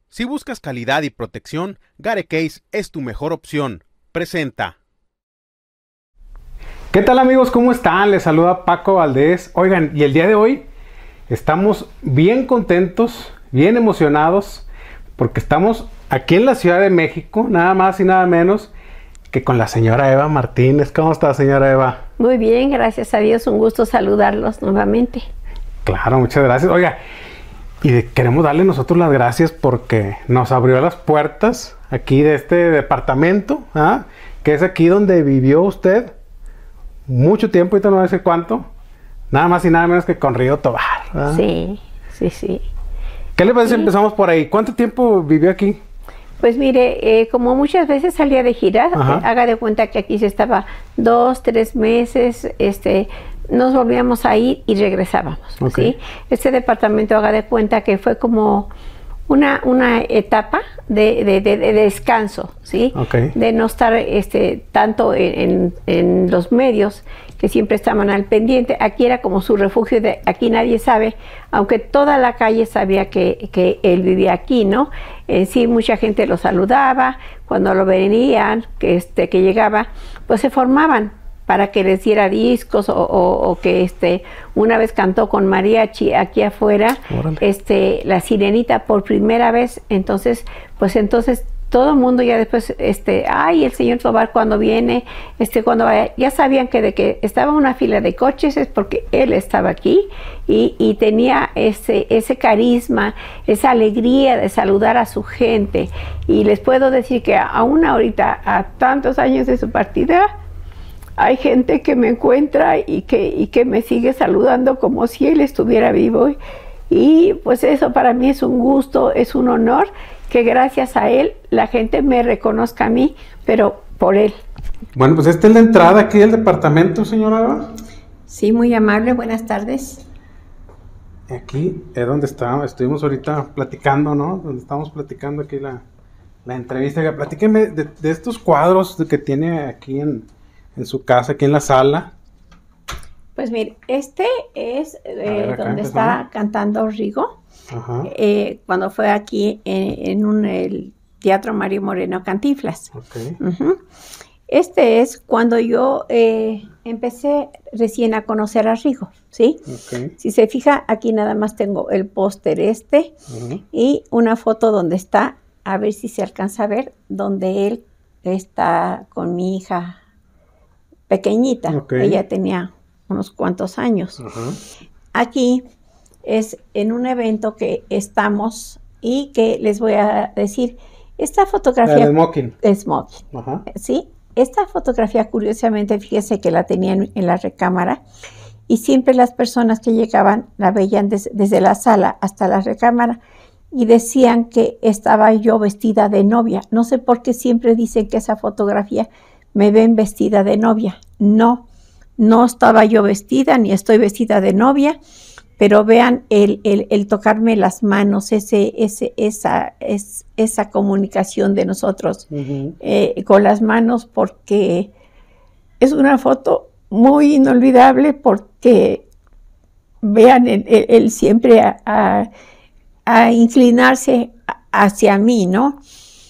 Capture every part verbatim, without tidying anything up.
Si buscas calidad y protección, Gare Case es tu mejor opción. Presenta. ¿Qué tal, amigos? ¿Cómo están? Les saluda Paco Valdés. Oigan, y el día de hoy estamos bien contentos, bien emocionados, porque estamos aquí en la Ciudad de México, nada más y nada menos que con la señora Eva Martínez. ¿Cómo está, señora Eva? Muy bien, gracias a Dios, un gusto saludarlos nuevamente. Claro, muchas gracias. Oiga, y de, queremos darle nosotros las gracias porque nos abrió las puertas aquí de este departamento, ¿ah? Que es aquí donde vivió usted mucho tiempo, ahorita no voy a decir cuánto, nada más y nada menos que con Río Tobar, ¿verdad? Sí, sí, sí. ¿Qué le parece Sí. si empezamos por ahí? ¿Cuánto tiempo vivió aquí? Pues mire, eh, como muchas veces salía de gira, eh, haga de cuenta que aquí se estaba dos, tres meses, este, nos volvíamos a ir y regresábamos, Okay. ¿sí? Este departamento, haga de cuenta que fue como una, una etapa de, de, de, de descanso, ¿sí? Okay. De no estar este, tanto en, en, en los medios, que siempre estaban al pendiente. Aquí era como su refugio, de aquí nadie sabe, aunque toda la calle sabía que, que él vivía aquí, ¿no? En sí, mucha gente lo saludaba, cuando lo venían, que, este, que llegaba, pues se formaban para que les diera discos o, o, o que este, una vez cantó con mariachi aquí afuera, este, la Sirenita por primera vez. Entonces, pues entonces todo el mundo ya después, este, ay, el señor Tobar cuando viene, este, cuando vaya, ya sabían que de que estaba una fila de coches es porque él estaba aquí y, y tenía ese, ese carisma, esa alegría de saludar a su gente. Y les puedo decir que aún ahorita, a tantos años de su partida, hay gente que me encuentra y que, y que me sigue saludando como si él estuviera vivo. Y pues eso para mí es un gusto, es un honor que gracias a él la gente me reconozca a mí, pero por él. Bueno, pues esta es la entrada aquí del departamento, señora Eva. Sí, muy amable, buenas tardes. Aquí es donde estábamos, estuvimos ahorita platicando, ¿no? Donde estamos platicando aquí la, la entrevista. Platíqueme de, de estos cuadros que tiene aquí en, en su casa, aquí en la sala. Pues mire, este es eh, ver, acá donde empezamos. está cantando Rigo. Ajá. Eh, cuando fue aquí en, en un, el Teatro Mario Moreno Cantinflas. Okay. Uh-huh. Este es cuando yo eh, empecé recién a conocer a Rigo, ¿sí? Okay. Si se fija, aquí nada más tengo el póster este Uh-huh. y una foto donde está, a ver si se alcanza a ver, donde él está con mi hija pequeñita. Okay. Ella tenía unos cuantos años. Uh-huh. Aquí es en un evento que estamos y que les voy a decir, esta fotografía... El smoking. Smoking, Ajá. ¿sí? Esta fotografía, curiosamente, fíjese que la tenían en la recámara y siempre las personas que llegaban la veían des, desde la sala hasta la recámara y decían que estaba yo vestida de novia. No sé por qué siempre dicen que esa fotografía me ven vestida de novia. No, no estaba yo vestida ni estoy vestida de novia. Pero vean el, el, el tocarme las manos, ese, ese, esa, es, esa comunicación de nosotros Uh-huh. eh, con las manos, porque es una foto muy inolvidable, porque vean el, el, el siempre a, a, a inclinarse hacia mí, ¿no?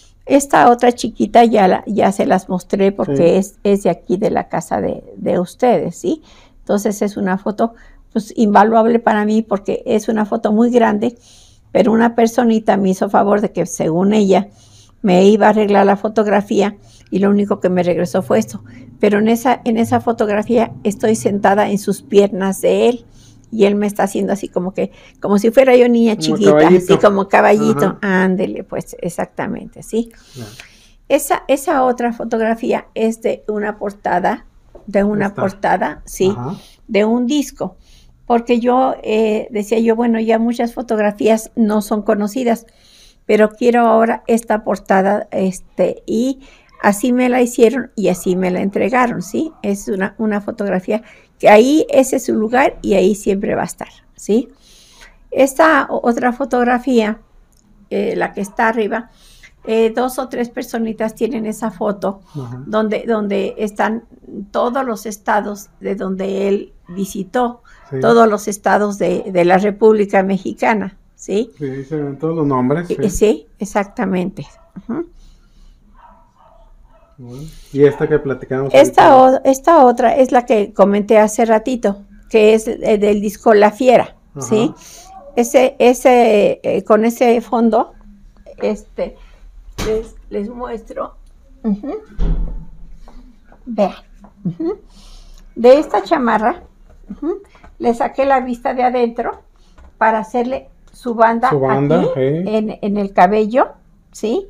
Esta otra chiquita ya, la, ya se las mostré porque sí. es, es de aquí de la casa de, de ustedes, ¿sí? Entonces es una foto pues invaluable para mí porque es una foto muy grande, pero una personita me hizo favor de que según ella me iba a arreglar la fotografía y lo único que me regresó fue esto. Pero en esa, en esa fotografía estoy sentada en sus piernas de él y él me está haciendo así como que, como si fuera yo niña como chiquita, caballito. así como caballito. Ajá. Ándele, pues exactamente, ¿sí? No. Esa, esa otra fotografía es de una portada, de una Esta. portada, sí, Ajá. de un disco. Porque yo eh, decía yo, bueno, ya muchas fotografías no son conocidas, pero quiero ahora esta portada, este, y así me la hicieron y así me la entregaron, ¿sí? Es una, una fotografía que ahí ese es su lugar y ahí siempre va a estar, ¿sí? Esta otra fotografía, eh, la que está arriba, eh, dos o tres personitas tienen esa foto, uh-huh. donde, donde están todos los estados de donde él visitó, sí. todos los estados de, de la República Mexicana, ¿sí? Sí, se ven todos los nombres. Sí, sí. sí exactamente. Uh-huh. ¿Y esta que platicamos? Esta, o, esta otra es la que comenté hace ratito, que es del disco La Fiera, ajá, ¿sí? Ese, ese, eh, con ese fondo, este, les, les muestro. Uh-huh. Vean. Uh-huh. De esta chamarra, uh-huh, le saqué la vista de adentro para hacerle su banda, su banda aquí, hey. en, en el cabello, ¿sí?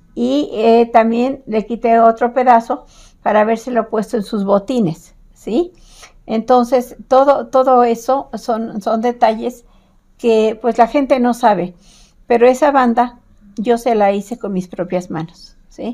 Y eh, también le quité otro pedazo para habérselo puesto en sus botines, ¿sí? Entonces, todo, todo eso son, son detalles que pues la gente no sabe, pero esa banda yo se la hice con mis propias manos, ¿sí?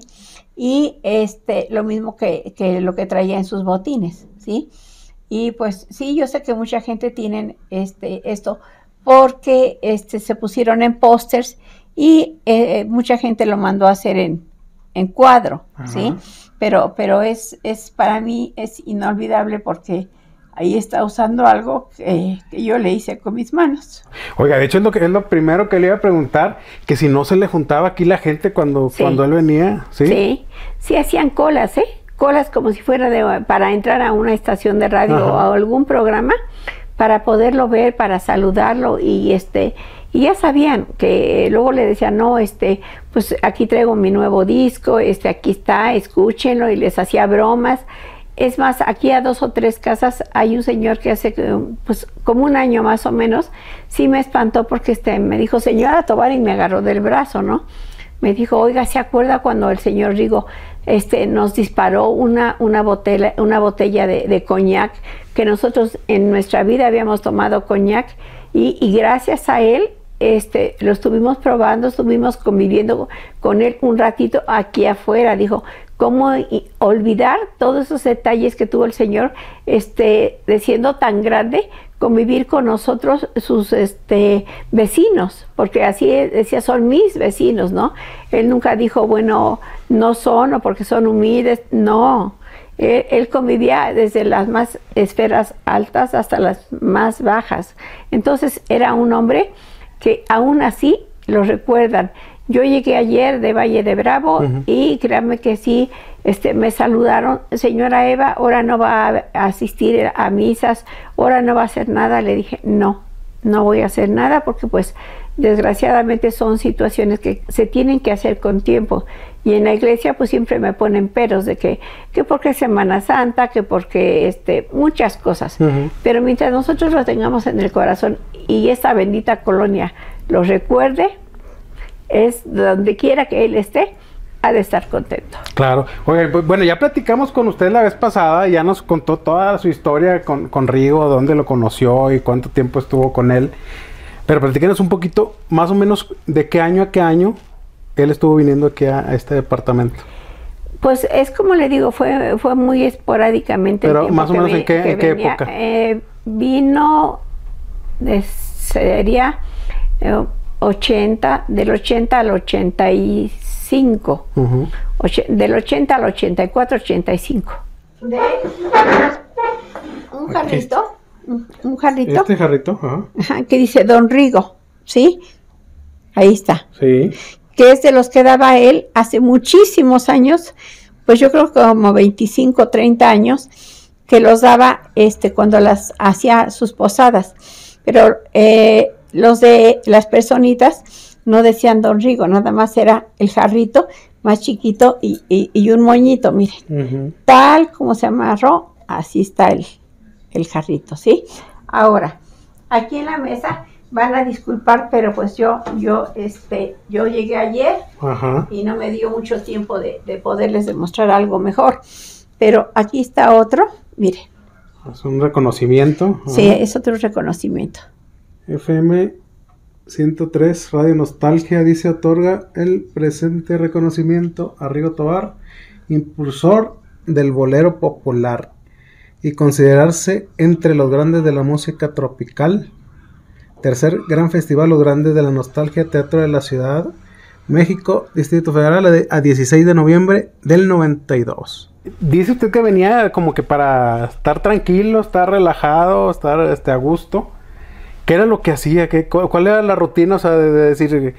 Y este, lo mismo que, que lo que traía en sus botines, ¿sí? Y pues sí, yo sé que mucha gente tiene este, esto porque este, se pusieron en pósters y eh, mucha gente lo mandó a hacer en, en cuadro, ajá, ¿sí? Pero, pero es, es para mí es inolvidable porque ahí está usando algo que, que yo le hice con mis manos. Oiga, de hecho es lo, que, es lo primero que le iba a preguntar, que si no se le juntaba aquí la gente cuando, sí, cuando él venía, ¿sí? Sí, sí hacían colas, ¿eh? Colas como si fuera de, para entrar a una estación de radio, ajá, o a algún programa, para poderlo ver, para saludarlo y este... Y ya sabían que luego le decían, no, este, pues aquí traigo mi nuevo disco, este, aquí está, escúchenlo, y les hacía bromas. Es más, aquí a dos o tres casas hay un señor que hace, pues, como un año más o menos, sí me espantó porque este, me dijo, señora Tovar, y me agarró del brazo, ¿no? Me dijo, oiga, ¿se acuerda cuando el señor Rigo este, nos disparó una, una botella, una botella de, de coñac, que nosotros en nuestra vida habíamos tomado coñac, y, y gracias a él, Este, lo estuvimos probando, estuvimos conviviendo con él un ratito aquí afuera? Dijo, ¿cómo olvidar todos esos detalles que tuvo el señor, este, de siendo tan grande, convivir con nosotros, sus este, vecinos? Porque así decía, son mis vecinos, ¿no? Él nunca dijo, bueno, no son, o porque son humildes, no. Él, él convivía desde las más esferas altas hasta las más bajas. Entonces era un hombre que aún así lo recuerdan. Yo llegué ayer de Valle de Bravo, uh-huh, y créanme que sí, este, me saludaron, señora Eva, ahora no va a asistir a misas, ahora no va a hacer nada. Le dije, no, no voy a hacer nada porque pues desgraciadamente son situaciones que se tienen que hacer con tiempo. Y en la iglesia pues siempre me ponen peros de que, que porque es Semana Santa, que porque este, muchas cosas. Uh-huh. Pero mientras nosotros lo tengamos en el corazón y esta bendita colonia lo recuerde, es donde quiera que él esté, ha de estar contento. Claro. Oye, bueno, ya platicamos con usted la vez pasada, ya nos contó toda su historia con, con Rigo, dónde lo conoció y cuánto tiempo estuvo con él. Pero platíquenos un poquito, más o menos, de qué año a qué año él estuvo viniendo aquí a, a este departamento. Pues es como le digo, fue fue muy esporádicamente. Pero más o menos en qué, en qué época. Eh, vino, de, sería eh, ochenta, del ochenta al ochenta y cinco. Uh-huh. Oche, del ochenta al ochenta y cuatro, ochenta y cinco. De un jarrito, un, un jarrito. Este jarrito, ajá. Ajá, que dice Don Rigo, ¿sí? Ahí está. Sí. Que es de los que daba él hace muchísimos años, pues yo creo que como veinticinco, treinta años, que los daba este, cuando las hacía sus posadas. Pero eh, los de las personitas no decían Don Rigo, nada más era el jarrito más chiquito y, y, y un moñito, miren. Uh-huh. Tal como se amarró, así está el, el jarrito, ¿sí? Ahora, aquí en la mesa... Van a disculpar, pero pues yo, yo, este, yo llegué ayer, ajá, y no me dio mucho tiempo de, de poderles demostrar algo mejor. Pero aquí está otro, miren. Es un reconocimiento. Ajá. Sí, es otro reconocimiento. F M ciento tres, Radio Nostalgia, dice, otorga el presente reconocimiento a Rigo Tovar, impulsor del bolero popular, y considerarse entre los grandes de la música tropical. Tercer gran festival, Los Grandes de la Nostalgia, Teatro de la Ciudad, México, Distrito Federal, a dieciséis de noviembre del noventa y dos. Dice usted que venía como que para estar tranquilo, estar relajado, estar este, a gusto. ¿Qué era lo que hacía? ¿Qué, ¿Cuál era la rutina? O sea, de, de decir,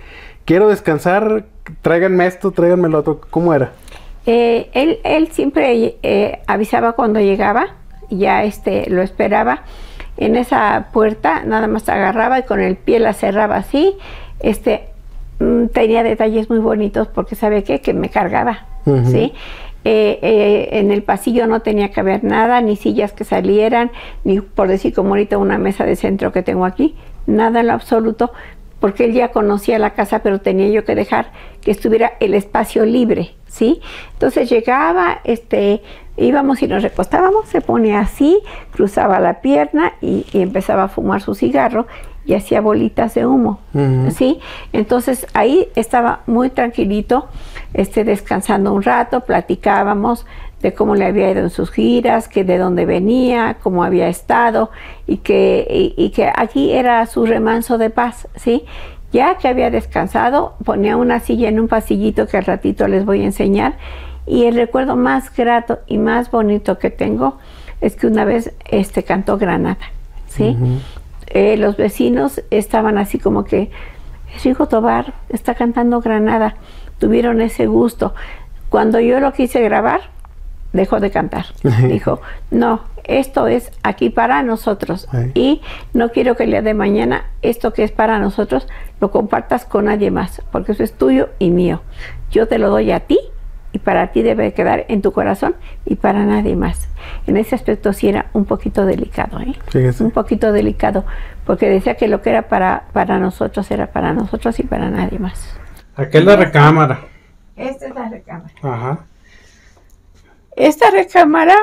quiero descansar, tráiganme esto, tráiganme lo otro. ¿Cómo era? Eh, él, él siempre eh, avisaba cuando llegaba, ya este, lo esperaba. En esa puerta nada más agarraba y con el pie la cerraba así. Este, mm, tenía detalles muy bonitos porque sabe qué, que me cargaba, uh-huh. ¿sí? Eh, eh, en el pasillo no tenía que haber nada, ni sillas que salieran, ni por decir como ahorita una mesa de centro que tengo aquí, nada en lo absoluto, porque él ya conocía la casa, pero tenía yo que dejar que estuviera el espacio libre, ¿sí? Entonces llegaba, este, íbamos y nos recostábamos, se ponía así, cruzaba la pierna y, y empezaba a fumar su cigarro y hacía bolitas de humo, uh-huh. ¿sí? Entonces ahí estaba muy tranquilito, este, descansando un rato, platicábamos de cómo le había ido en sus giras, que de dónde venía, cómo había estado y que, y, y que aquí era su remanso de paz, ¿sí? Ya que había descansado, ponía una silla en un pasillito que al ratito les voy a enseñar, y el recuerdo más grato y más bonito que tengo es que una vez este, cantó Granada, ¿sí? Uh-huh. Eh, los vecinos estaban así como que, Rigo Tobar está cantando Granada, tuvieron ese gusto. Cuando yo lo quise grabar, dejó de cantar. Dijo, no, esto es aquí para nosotros. Ay. Y no quiero que el día de mañana esto que es para nosotros lo compartas con nadie más, porque eso es tuyo y mío. Yo te lo doy a ti y para ti debe quedar en tu corazón y para nadie más. En ese aspecto sí era un poquito delicado, ¿eh? Sí, sí. Un poquito delicado, porque decía que lo que era para, para nosotros era para nosotros y para nadie más. Aquí es la recámara. Esta es la recámara. Ajá. Esta recámara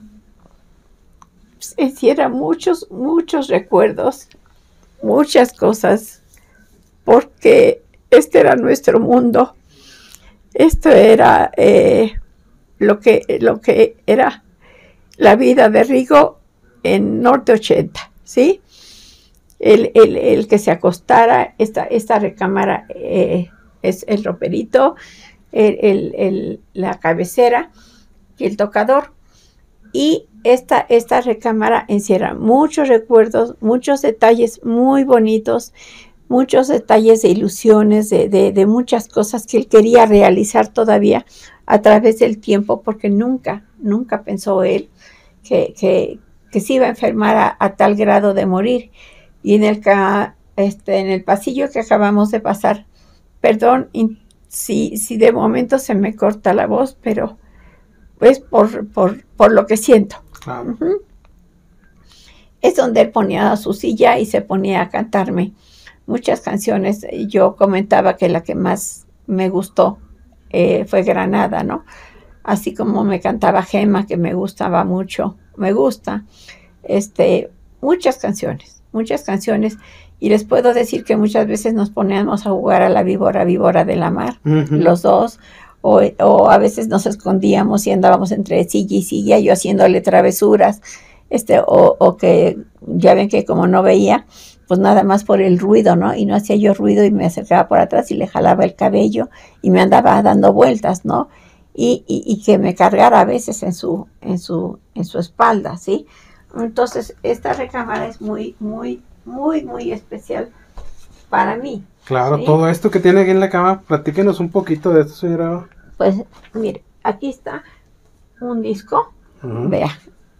encierra muchos, muchos recuerdos, muchas cosas, porque este era nuestro mundo. Esto era eh, lo que, lo que era la vida de Rigo en Norte ochenta, ¿sí? El, el, el que se acostara, esta, esta recámara eh, es el roperito, el, el, el, la cabecera y el tocador. Y esta, esta recámara encierra muchos recuerdos, muchos detalles muy bonitos, muchos detalles de ilusiones, de, de, de muchas cosas que él quería realizar todavía a través del tiempo, porque nunca, nunca pensó él que, que, que se iba a enfermar a, a tal grado de morir. Y en el, ca, este, en el pasillo que acabamos de pasar, perdón si, si de momento se me corta la voz, pero es por, por, por lo que siento. Claro. Uh-huh. Es donde él ponía su silla y se ponía a cantarme muchas canciones. Yo comentaba que la que más me gustó eh, fue Granada, ¿no? Así como me cantaba Gema, que me gustaba mucho, me gusta, este, muchas canciones, muchas canciones. Y les puedo decir que muchas veces nos poníamos a jugar a la víbora, víbora de la mar, uh-huh. los dos, o, o a veces nos escondíamos y andábamos entre silla y silla, yo haciéndole travesuras, este, o, o que ya ven que como no veía, pues nada más por el ruido, ¿no? Y no hacía yo ruido y me acercaba por atrás y le jalaba el cabello y me andaba dando vueltas, ¿no? Y, y, y que me cargara a veces en su, en su, en su espalda, ¿sí? Entonces, esta recámara es muy, muy, muy, muy especial para mí. Claro, ¿sí? Todo esto que tiene aquí en la cama, platíquenos un poquito de esto, señora. Pues, mire, aquí está un disco, uh-huh. vea.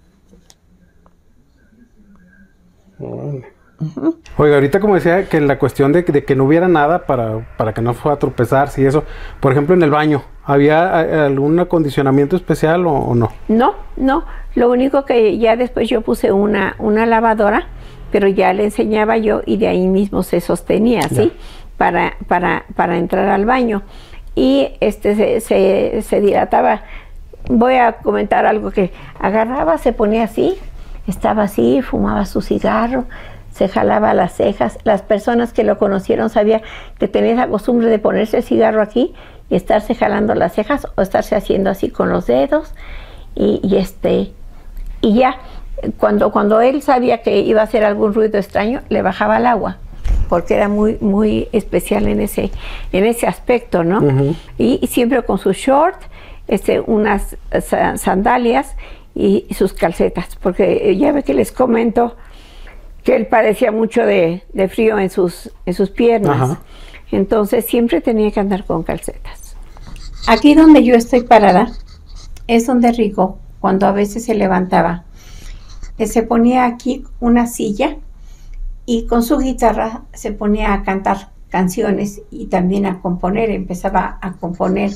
Uh-huh. Uh-huh. Oiga, ahorita como decía que la cuestión de, de que no hubiera nada para, para que no fuera a tropezarse y eso, por ejemplo en el baño, ¿había a, algún acondicionamiento especial o, o no? No, no, lo único que ya después yo puse una, una lavadora, pero ya le enseñaba yo y de ahí mismo se sostenía, ¿sí? Ya. Para, para, para entrar al baño y este se, se, se dilataba. Voy a comentar algo que agarraba, se ponía así, estaba así, fumaba su cigarro, se jalaba las cejas. Las personas que lo conocieron sabían que tenía la costumbre de ponerse el cigarro aquí y estarse jalando las cejas o estarse haciendo así con los dedos y, y este y ya cuando cuando él sabía que iba a hacer algún ruido extraño le bajaba el agua porque era muy muy especial en ese en ese aspecto, ¿no? Uh-huh. y, y siempre con su short, este unas sandalias y, y sus calcetas, porque ya ve que les comento que él padecía mucho de, de frío en sus, en sus piernas. Ajá. Entonces siempre tenía que andar con calcetas. Aquí donde yo estoy parada es donde Rigo, cuando a veces se levantaba, eh, se ponía aquí una silla y con su guitarra se ponía a cantar canciones y también a componer, empezaba a componer.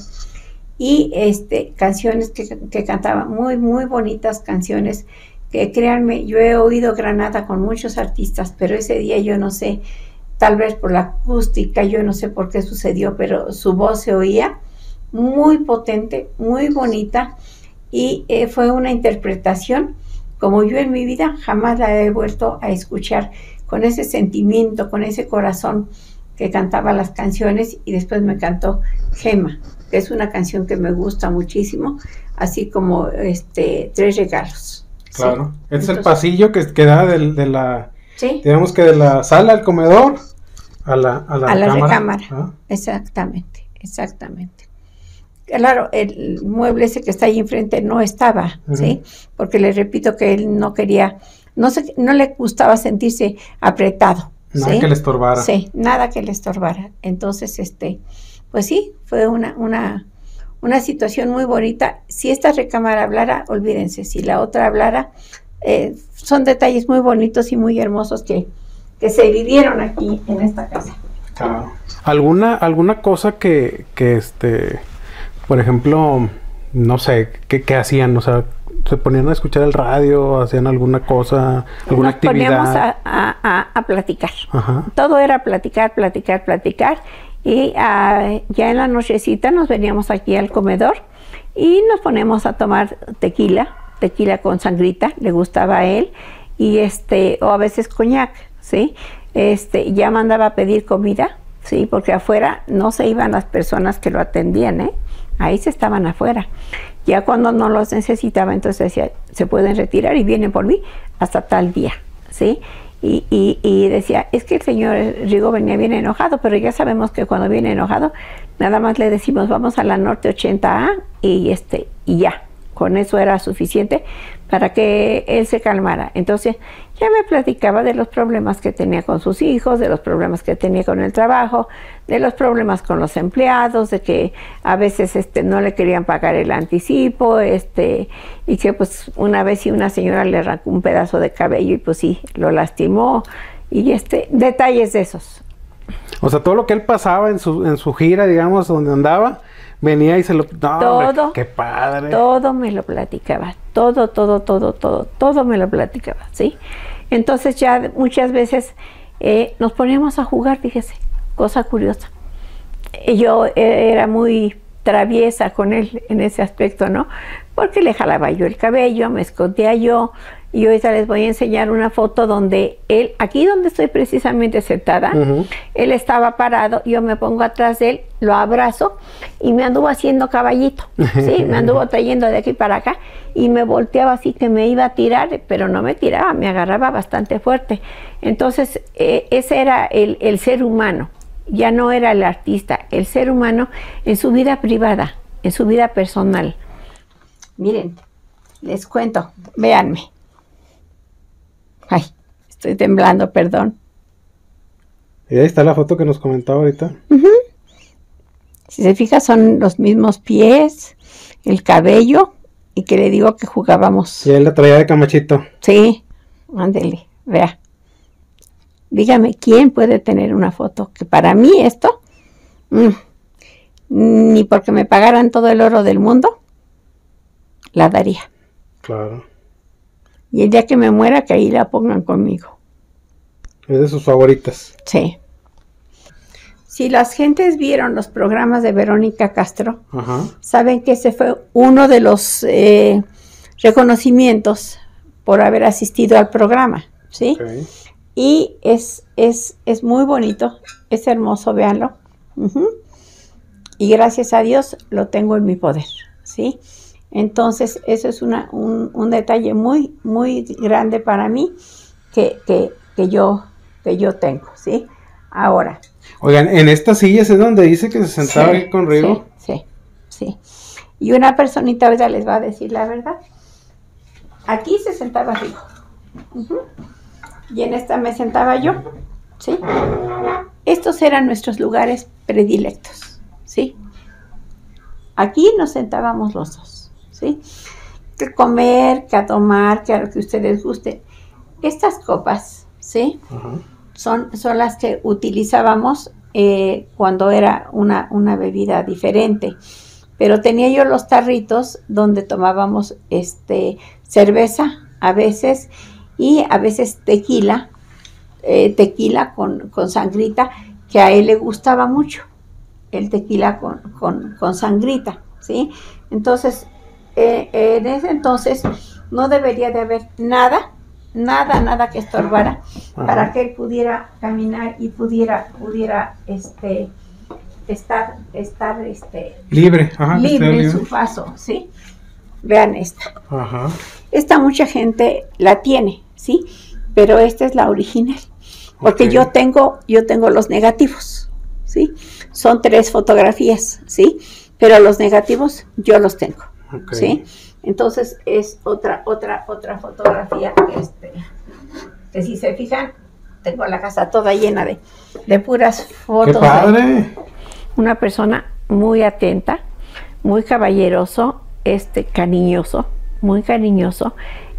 Y este, canciones que, que cantaba, muy, muy bonitas canciones, que créanme, yo he oído Granada con muchos artistas, pero ese día yo no sé, tal vez por la acústica, yo no sé por qué sucedió, pero su voz se oía muy potente, muy bonita, y eh, fue una interpretación como yo en mi vida jamás la he vuelto a escuchar, con ese sentimiento, con ese corazón que cantaba las canciones. Y después me cantó Gema, que es una canción que me gusta muchísimo, así como este Tres Regalos. Claro, Sí. este es el Entonces, pasillo que, que da del- de, la, sí, digamos que de la sala al comedor a la, a la, a la recámara. recámara. Ah, Exactamente, exactamente. Claro, el mueble ese que está ahí enfrente no estaba, Ujú. ¿sí? Porque le repito que él no quería, no se, no le gustaba sentirse apretado, Nada ¿sí? que le estorbara. Sí, nada que le estorbara. Entonces, este, pues sí, fue una, una, una situación muy bonita. Si esta recámara hablara, olvídense, si la otra hablara, eh, son detalles muy bonitos y muy hermosos que, que se vivieron aquí en esta casa. Claro. ¿Alguna, alguna cosa que, que este, por ejemplo, no sé, qué, qué hacían? O sea, ¿se ponían a escuchar el radio? ¿Hacían alguna cosa, alguna Nos poníamos actividad? a, a, a, a platicar. Ajá. Todo era platicar, platicar, platicar. Y ah, ya en la nochecita nos veníamos aquí al comedor y nos ponemos a tomar tequila, tequila con sangrita, le gustaba a él, y este, o a veces coñac, ¿sí? Este, ya mandaba a pedir comida, ¿sí? Porque afuera no se iban las personas que lo atendían, ¿eh? Ahí se estaban afuera. Ya cuando no los necesitaba, entonces decía, se pueden retirar y vienen por mí hasta tal día, ¿sí? Y, y, y decía, es que el señor Rigo venía bien enojado, pero ya sabemos que cuando viene enojado, nada más le decimos, vamos a la Norte ochenta A y, este, y ya, con eso era suficiente para que él se calmara. Entonces ya me platicaba de los problemas que tenía con sus hijos, de los problemas que tenía con el trabajo, de los problemas con los empleados, de que a veces este, no le querían pagar el anticipo, este, y que pues una vez sí una señora le arrancó un pedazo de cabello y pues sí, lo lastimó, y este, detalles de esos. O sea, todo lo que él pasaba en su, en su gira, digamos, donde andaba, venía y se lo... No, hombre, Todo, qué padre. todo me lo platicaba, todo, todo, todo, todo, todo me lo platicaba, ¿sí? Entonces ya muchas veces eh, nos poníamos a jugar, fíjese, cosa curiosa. Eh, Yo eh, era muy traviesa con él en ese aspecto, ¿no? Porque le jalaba yo el cabello, me escondía yo, y ahorita les voy a enseñar una foto donde él, aquí donde estoy precisamente sentada, Ujú. él estaba parado, yo me pongo atrás de él, lo abrazo y me anduvo haciendo caballito, ¿sí? Me anduvo trayendo de aquí para acá y me volteaba así que me iba a tirar, pero no me tiraba, me agarraba bastante fuerte. Entonces, eh, ese era el, el ser humano, ya no era el artista, el ser humano en su vida privada, en su vida personal. Miren, les cuento, véanme. Ay, estoy temblando, perdón. Y ahí está la foto que nos comentaba ahorita. Si se fija, son los mismos pies, el cabello, y que le digo que jugábamos. Y él la traía de camachito. Sí, ándele, vea. Dígame, ¿quién puede tener una foto? Que para mí esto, mm, ni porque me pagaran todo el oro del mundo, la daría. Claro. Y el día que me muera, que ahí la pongan conmigo. Es de sus favoritas. Sí. Si las gentes vieron los programas de Verónica Castro, Ajá. saben que ese fue uno de los eh, reconocimientos por haber asistido al programa, ¿sí? Ok. Y es, es, es muy bonito, es hermoso, véanlo. Ujú. Y gracias a Dios lo tengo en mi poder, ¿sí? Entonces, eso es una, un, un detalle muy, muy grande para mí que, que, que, yo, que yo tengo, ¿sí? Ahora. Oigan, en estas sillas es donde dice que se sentaba Sí, ahí con Rigo. Sí, sí, sí. Y una personita ahorita les va a decir la verdad. Aquí se sentaba Rigo. Ujú. Y en esta me sentaba yo, ¿sí? estos eran nuestros lugares predilectos, ¿sí? Aquí nos sentábamos los dos, ¿sí? Que comer, que a tomar, que a lo que ustedes gusten. Estas copas, ¿sí? Uh-huh. Son, son las que utilizábamos eh, cuando era una, una bebida diferente. Pero tenía yo los tarritos donde tomábamos este, cerveza a veces y a veces tequila, eh, tequila con, con sangrita, que a él le gustaba mucho, el tequila con, con, con sangrita, ¿sí? Entonces, eh, en ese entonces no debería de haber nada, nada, nada que estorbara Ajá. para que él pudiera caminar y pudiera, pudiera, este... estar, estar este, libre, Ajá, libre en su paso, ¿sí? Vean esta. Ajá. Esta mucha gente la tiene, ¿sí? Pero esta es la original. Porque okay. yo tengo, yo tengo los negativos, ¿sí? Son tres fotografías, ¿sí? Pero los negativos yo los tengo, okay. ¿sí? Entonces es otra, otra, otra fotografía, este, que si se fijan, tengo la casa toda llena de, de puras fotos. ¡Qué padre! De una persona muy atenta, muy caballeroso, este, cariñoso, muy cariñoso,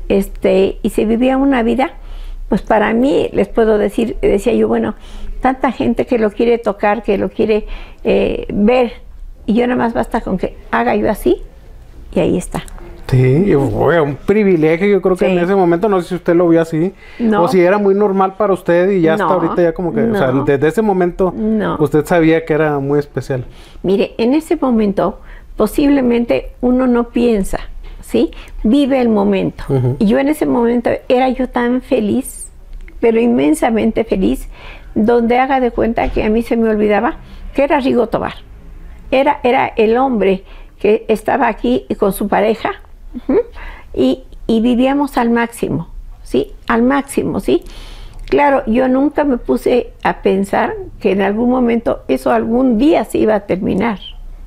este, y se vivía una vida, pues para mí, les puedo decir, decía yo, bueno, tanta gente que lo quiere tocar, que lo quiere eh, ver, y yo nada más basta con que haga yo así, y ahí está. Sí, un privilegio, yo creo que sí. En ese momento, no sé si usted lo vio así, no. o si era muy normal para usted y ya no, hasta ahorita ya como que, no. o sea, desde ese momento no. usted sabía que era muy especial. Mire, en ese momento posiblemente uno no piensa, ¿sí? Vive el momento. Uh-huh. Y yo en ese momento era yo tan feliz, pero inmensamente feliz, donde haga de cuenta que a mí se me olvidaba que era Rigo Tobar. Era, era el hombre que estaba aquí con su pareja, uh-huh, y, y vivíamos al máximo, ¿sí? Al máximo, ¿sí? Claro, yo nunca me puse a pensar que en algún momento eso algún día se iba a terminar.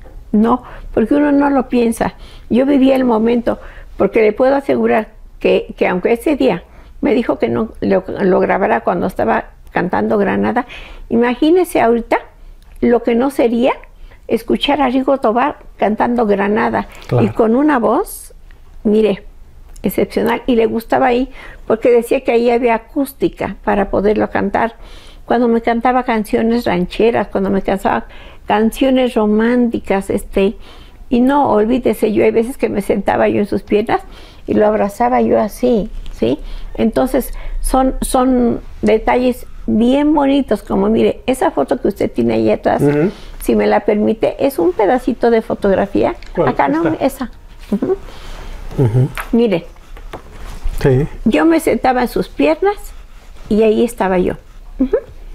No, porque uno no lo piensa. Yo vivía el momento, porque le puedo asegurar que, que aunque ese día me dijo que no lo, lo grabara cuando estaba cantando Granada, imagínese ahorita lo que no sería escuchar a Rigo Tobar cantando Granada, claro. Y con una voz, mire, excepcional, y le gustaba ahí porque decía que ahí había acústica para poderlo cantar. Cuando me cantaba canciones rancheras, cuando me cantaba canciones románticas, este, y no, olvídese, yo hay veces que me sentaba yo en sus piernas y lo abrazaba yo así, ¿sí? Entonces, son, son detalles bien bonitos, como mire, esa foto que usted tiene ahí atrás, uh-huh. si me la permite, es un pedacito de fotografía. Acá no, esa. Uh-huh. Uh-huh. Mire, sí. Yo me sentaba en sus piernas y ahí estaba yo. Uh-huh.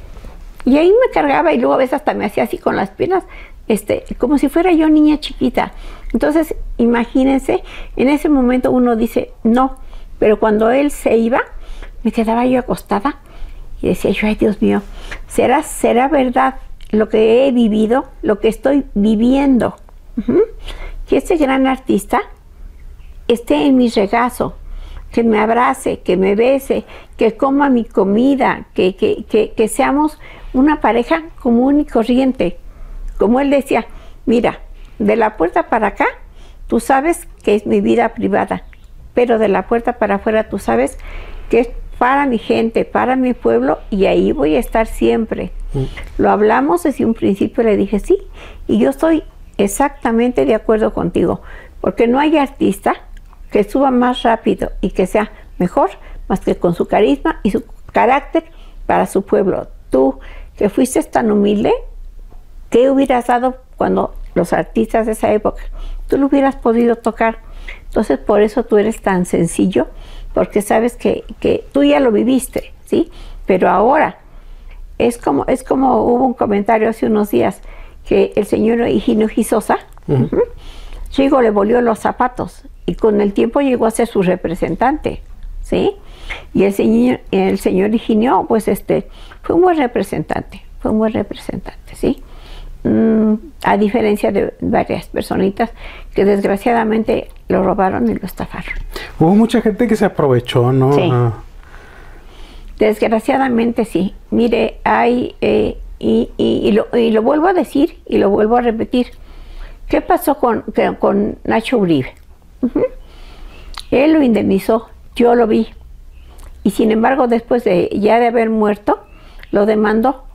Y ahí me cargaba y luego a veces hasta me hacía así con las piernas, este, como si fuera yo niña chiquita. Entonces, imagínense, en ese momento uno dice, no, pero cuando él se iba, me quedaba yo acostada y decía yo, ay Dios mío, ¿será, será verdad lo que he vivido, lo que estoy viviendo? Uh-huh. Que este gran artista esté en mi regazo, que me abrace, que me bese, que coma mi comida, que, que, que, que seamos una pareja común y corriente. Como él decía, mira, de la puerta para acá, tú sabes que es mi vida privada, pero de la puerta para afuera tú sabes que es para mi gente, para mi pueblo, y ahí voy a estar siempre. Mm. Lo hablamos desde un principio, le dije sí, y yo estoy exactamente de acuerdo contigo, porque no hay artista que suba más rápido y que sea mejor, más que con su carisma y su carácter para su pueblo. Tú, que fuiste tan humilde, ¿qué hubieras dado cuando los artistas de esa época, tú lo hubieras podido tocar? Entonces, por eso tú eres tan sencillo, porque sabes que, que tú ya lo viviste, ¿sí? Pero ahora, es como, es como hubo un comentario hace unos días, que el señor Higinio Gisosa, uh-huh. uh-huh, Rigo le volvió los zapatos, y con el tiempo llegó a ser su representante, ¿sí? Y el señor, el señor Higinio, pues este, fue un buen representante, fue un buen representante, ¿sí? Mm, a diferencia de varias personitas que desgraciadamente lo robaron y lo estafaron. Hubo mucha gente que se aprovechó, ¿no? Sí. Ah. Desgraciadamente sí. Mire, hay, eh, y, y, y, lo, y lo vuelvo a decir y lo vuelvo a repetir. ¿Qué pasó con, que, con Nacho Uribe? Uh-huh. Él lo indemnizó, yo lo vi. Y sin embargo, después de ya de haber muerto, lo demandó.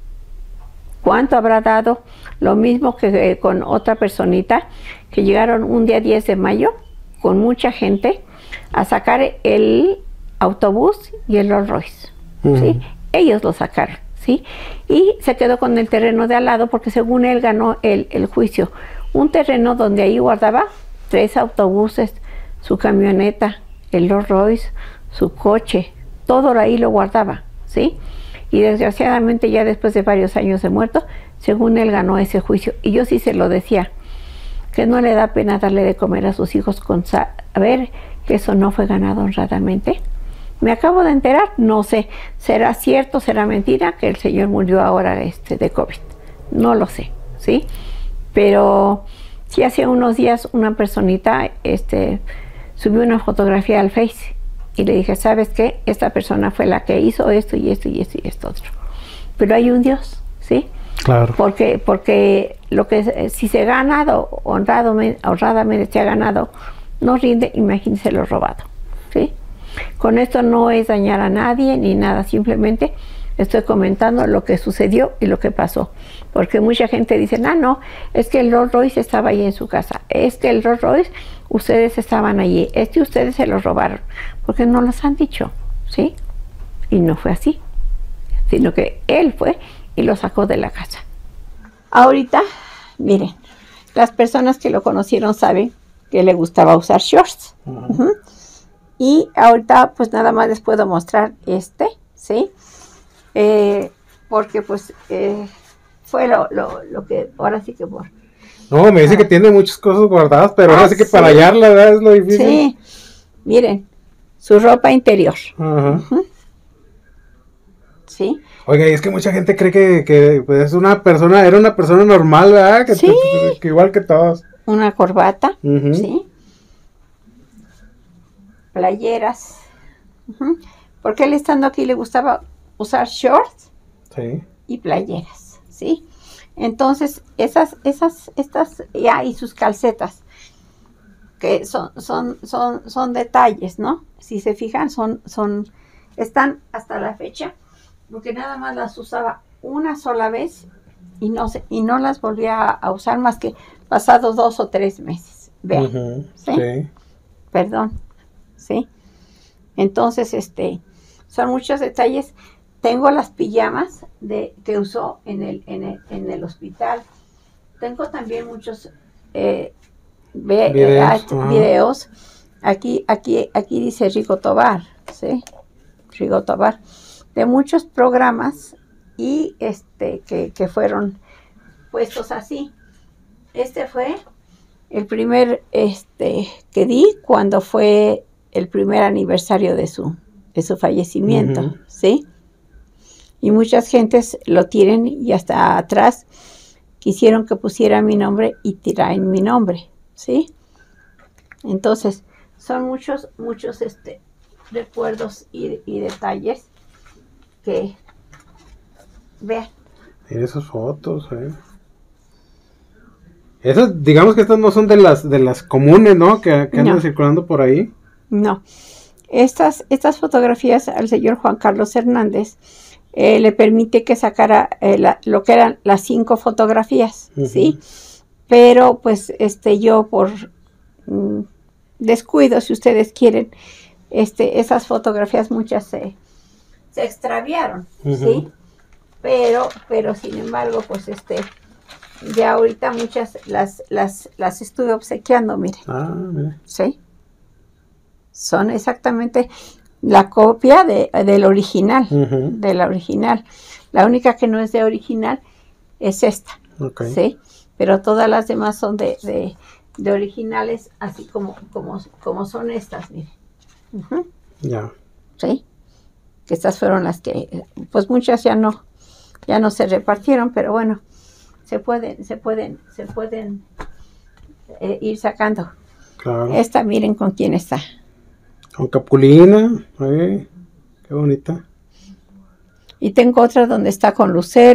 ¿Cuánto habrá dado? Lo mismo que eh, con otra personita que llegaron un día diez de mayo con mucha gente a sacar el autobús y el Rolls Royce. Uh-huh. ¿Sí? Ellos lo sacaron, ¿sí? Y se quedó con el terreno de al lado porque según él ganó el, el juicio. Un terreno donde ahí guardaba tres autobuses, su camioneta, el Rolls Royce, su coche, todo ahí lo guardaba, ¿sí? Y desgraciadamente ya después de varios años de muerto, según él ganó ese juicio. Y yo sí se lo decía, que no le da pena darle de comer a sus hijos con saber que eso no fue ganado honradamente. Me acabo de enterar, no sé, será cierto, será mentira que el señor murió ahora este, de COVID. No lo sé, ¿sí? Pero sí hace unos días una personita este, subió una fotografía al Face y le dije, ¿sabes qué? Esta persona fue la que hizo esto y esto y esto y esto otro. Pero hay un Dios, ¿sí? Claro. Porque, porque lo que si se ha ganado, honrado, honradamente se ha ganado, no rinde, imagínense lo robado, ¿sí? Con esto no es dañar a nadie ni nada, simplemente estoy comentando lo que sucedió y lo que pasó. Porque mucha gente dice, ah, no, es que el Rolls Royce estaba ahí en su casa, es que el Rolls Royce, ustedes estaban allí, es que ustedes se lo robaron, porque no los han dicho, ¿sí? Y no fue así, sino que él fue y lo sacó de la casa. Ahorita, miren, las personas que lo conocieron saben que le gustaba usar shorts. Uh-huh. Uh-huh. Y ahorita pues nada más les puedo mostrar este, ¿sí? Eh, porque pues eh, fue lo, lo, lo que ahora sí que por... No, me dice ah. que tiene muchas cosas guardadas, pero ah, ahora sí que sí. Para hallarla, ¿verdad? Es lo difícil. Sí, miren, su ropa interior. Uh-huh. Uh-huh. Sí. Oiga, y es que mucha gente cree que, que pues, es una persona, era una persona normal, ¿verdad? Que, sí. que, que igual que todos. Una corbata, uh-huh. ¿sí? Playeras. Uh-huh. Porque él estando aquí le gustaba usar shorts sí. y playeras, ¿sí? Entonces, esas, esas, estas, ya, y sus calcetas, que son, son, son, son detalles, ¿no? Si se fijan, son, son, están hasta la fecha, porque nada más las usaba una sola vez y no se, y no las volvía a usar más que pasados dos o tres meses. Vean, uh-huh. ¿sí? Sí. Perdón, ¿sí? Entonces, este, son muchos detalles. Tengo las pijamas de, que usó en el, en el, en el hospital. Tengo también muchos eh, ve, videos. Eh, uh-huh. videos. Aquí, aquí, aquí dice Rigo Tobar, ¿sí? Rigo Tobar. De muchos programas y este que, que fueron puestos así. Este fue el primer este que di cuando fue el primer aniversario de su, de su fallecimiento, uh-huh. ¿sí? Y muchas gentes lo tienen y hasta atrás quisieron que pusiera mi nombre y tiraran mi nombre, ¿sí? Entonces, son muchos, muchos este, recuerdos y, y detalles que vean. Mira esas fotos, eh. Esas, digamos que estas no son de las de las comunes, ¿no? Que, que andan no. circulando por ahí. No. Estas, estas fotografías al señor Juan Carlos Hernández eh, le permite que sacara eh, la, lo que eran las cinco fotografías, uh-huh. ¿sí? Pero pues este yo por mm, descuido, si ustedes quieren, este esas fotografías muchas se, se extraviaron, uh-huh. ¿sí? Pero, pero sin embargo, pues este ya ahorita muchas las, las, las estuve obsequiando, miren. Ah, mira. Sí. Son exactamente la copia de, del original, uh-huh. de la original. La única que no es de original es esta, okay. ¿sí? Pero todas las demás son de, de, de originales, así como, como, como son estas, miren. Uh-huh. Ya. Yeah. Sí. Que estas fueron las que, pues muchas ya no, ya no se repartieron, pero bueno, se pueden, se pueden, se pueden eh, ir sacando. Claro. Esta, miren con quién está. Con Capulina, eh, qué bonita. Y tengo otra donde está con Lucero,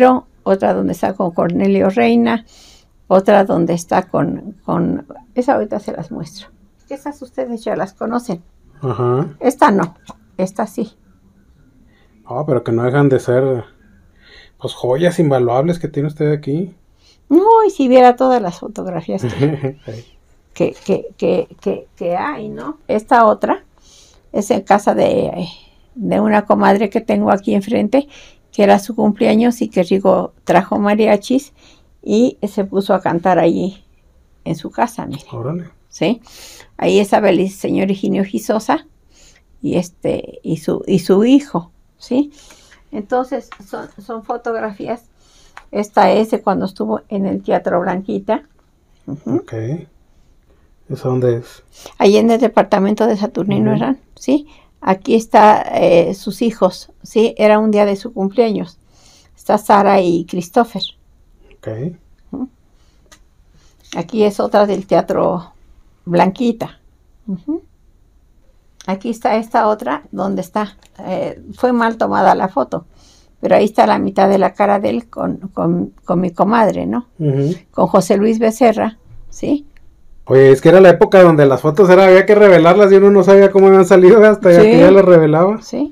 otra donde está con Cornelio Reina, otra donde está con, con... Esa ahorita se las muestro. Esas ustedes ya las conocen. Ajá. Esta no, esta sí. Oh, pero que no dejan de ser, pues, joyas invaluables que tiene usted aquí. No, y si viera todas las fotografías que, que, que, que, que, que hay, ¿no? Esta otra es en casa de, de una comadre que tengo aquí enfrente, que era su cumpleaños y que Rigo trajo mariachis y se puso a cantar allí en su casa, mire. Órale. ¿Sí? Ahí estaba el señor Higinio Gisosa y este y su y su hijo, ¿sí? Entonces son, son fotografías. Esta es de cuando estuvo en el Teatro Blanquita. Uh-huh. Ok. ¿Eso dónde es? Ahí en el departamento de Saturnino Herrán, uh-huh. ¿Sí? Aquí está eh, sus hijos, ¿sí? Era un día de su cumpleaños. Está Sara y Christopher. Ok. Uh-huh. Aquí es otra del Teatro Blanquita. Uh-huh. Aquí está esta otra, donde está. Eh, fue mal tomada la foto, pero ahí está la mitad de la cara de él con, con, con mi comadre, ¿no? Uh-huh. Con José Luis Becerra, ¿sí? Oye, es que era la época donde las fotos era, había que revelarlas y uno no sabía cómo habían salido hasta sí. que ya las revelaba. Sí.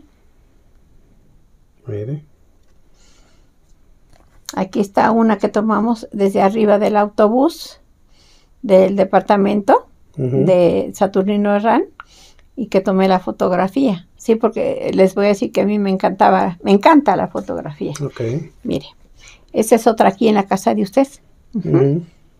Mire. Aquí está una que tomamos desde arriba del autobús del departamento uh-huh. de Saturnino Herrán y que tomé la fotografía. Sí, porque les voy a decir que a mí me encantaba, me encanta la fotografía. Ok. Mire, esta es otra aquí en la casa de usted. Uh-huh. Uh-huh.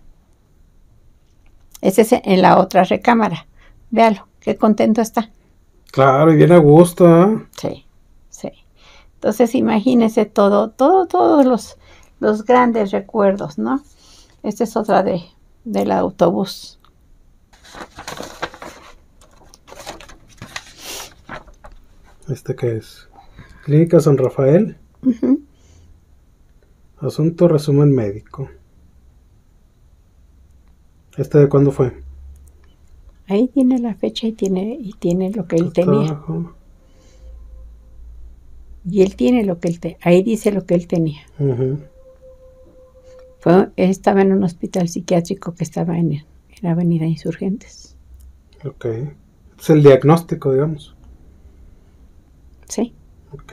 Ese es en la otra recámara. Véalo, qué contento está. Claro, y bien a gusto, ¿eh? Sí, sí. Entonces imagínese todo, todo, todos los, los grandes recuerdos, ¿no? Esta es otra de, del autobús. ¿Este qué es? Clínica San Rafael. Uh-huh. Asunto resumen médico. ¿Este de cuándo fue? Ahí tiene la fecha y tiene, y tiene lo que él Hasta tenía. Abajo. Y él tiene lo que él tenía. Ahí dice lo que él tenía. Uh-huh. Fue, estaba en un hospital psiquiátrico que estaba en, en Avenida Insurgentes. Ok. Es el diagnóstico, digamos. Sí. Ok.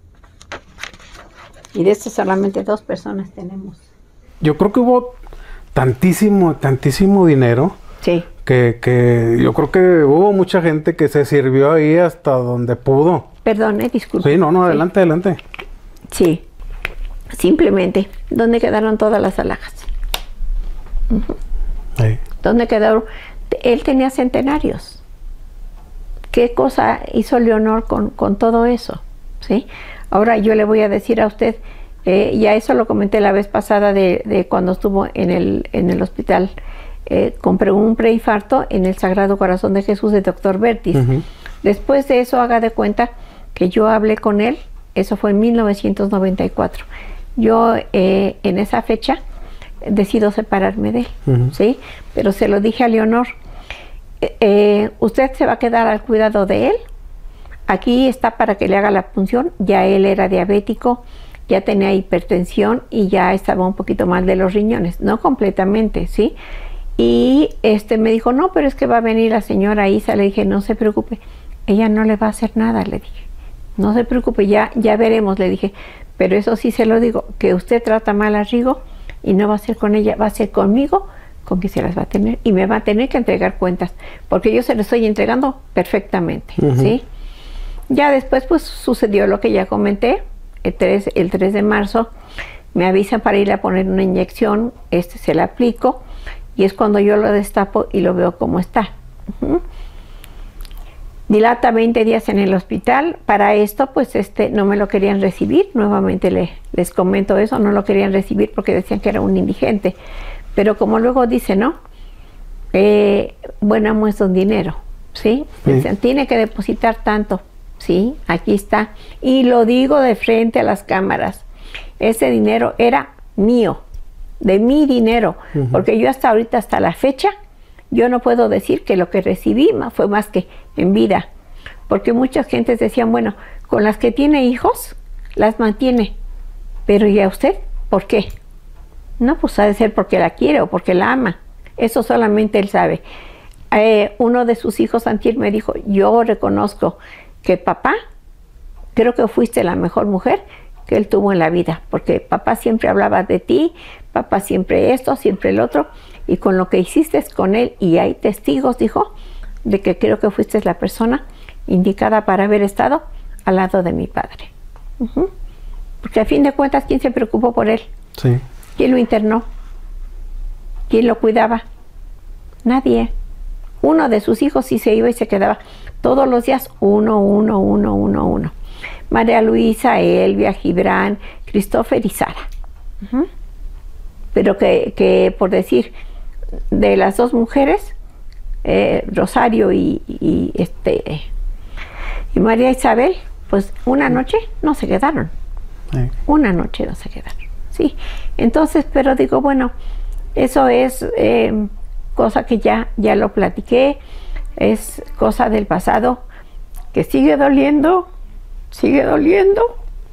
Y de estos solamente dos personas tenemos. Yo creo que hubo tantísimo, tantísimo dinero. Sí. Que, que yo creo que hubo mucha gente que se sirvió ahí hasta donde pudo. Perdone, disculpe. Sí, no, no, adelante, sí. adelante. Sí. Simplemente, ¿dónde quedaron todas las alhajas? Uh-huh. Sí. ¿Dónde quedaron? Él tenía centenarios. ¿Qué cosa hizo Leonor con, con todo eso? ¿Sí? Ahora yo le voy a decir a usted, eh, ya eso lo comenté la vez pasada de, de cuando estuvo en el, en el hospital, eh, compré un preinfarto en el Sagrado Corazón de Jesús de doctor Bertis. Uh-huh. Después de eso, haga de cuenta que yo hablé con él, eso fue en mil novecientos noventa y cuatro. Yo eh, en esa fecha decido separarme de él, uh-huh. ¿sí? Pero se lo dije a Leonor, eh, eh, usted se va a quedar al cuidado de él, aquí está para que le haga la punción, ya él era diabético, ya tenía hipertensión y ya estaba un poquito mal de los riñones, no completamente, ¿sí? Y este me dijo, no, pero es que va a venir la señora Isa. Le dije, no se preocupe, ella no le va a hacer nada, le dije. No se preocupe, ya, ya veremos, le dije. Pero eso sí se lo digo, que usted trata mal a Rigo y no va a ser con ella, va a ser conmigo, con que se las va a tener. Y me va a tener que entregar cuentas, porque yo se lo estoy entregando perfectamente, uh-huh. ¿sí? Ya después pues sucedió lo que ya comenté, el tres, el tres de marzo, me avisan para ir a poner una inyección, este se la aplico, y es cuando yo lo destapo y lo veo como está. Uh-huh. Dilata veinte días en el hospital. Para esto, pues este no me lo querían recibir. Nuevamente le, les comento eso, no lo querían recibir porque decían que era un indigente. Pero como luego dice, ¿no? Eh, buena muestra un dinero, ¿sí? Sí. Dicen, tiene que depositar tanto, ¿sí? Aquí está. Y lo digo de frente a las cámaras. Ese dinero era mío. De mi dinero, uh-huh. porque yo hasta ahorita, hasta la fecha, yo no puedo decir que lo que recibí fue más que en vida, porque muchas gentes decían, bueno, con las que tiene hijos, las mantiene, pero ¿y a usted? ¿Por qué? No, pues ha de ser porque la quiere o porque la ama. Eso solamente él sabe. Eh, uno de sus hijos antier me dijo, yo reconozco que papá, creo que fuiste la mejor mujer que él tuvo en la vida, porque papá siempre hablaba de ti, papá siempre esto, siempre el otro, y con lo que hiciste con él, y hay testigos, dijo, de que creo que fuiste la persona indicada para haber estado al lado de mi padre. Uh-huh. Porque a fin de cuentas, ¿quién se preocupó por él? Sí. ¿Quién lo internó? ¿Quién lo cuidaba? Nadie. Uno de sus hijos sí se iba y se quedaba todos los días, uno, uno, uno, uno, uno. María Luisa, Elvia, Gibran, Christopher y Sara. Uh-huh. Pero que, que, por decir, de las dos mujeres, eh, Rosario y, y, este, y María Isabel, pues una noche no se quedaron. Sí. Una noche no se quedaron. Sí. Entonces, pero digo, bueno, eso es eh, cosa que ya, ya lo platiqué, es cosa del pasado, que sigue doliendo, sigue doliendo.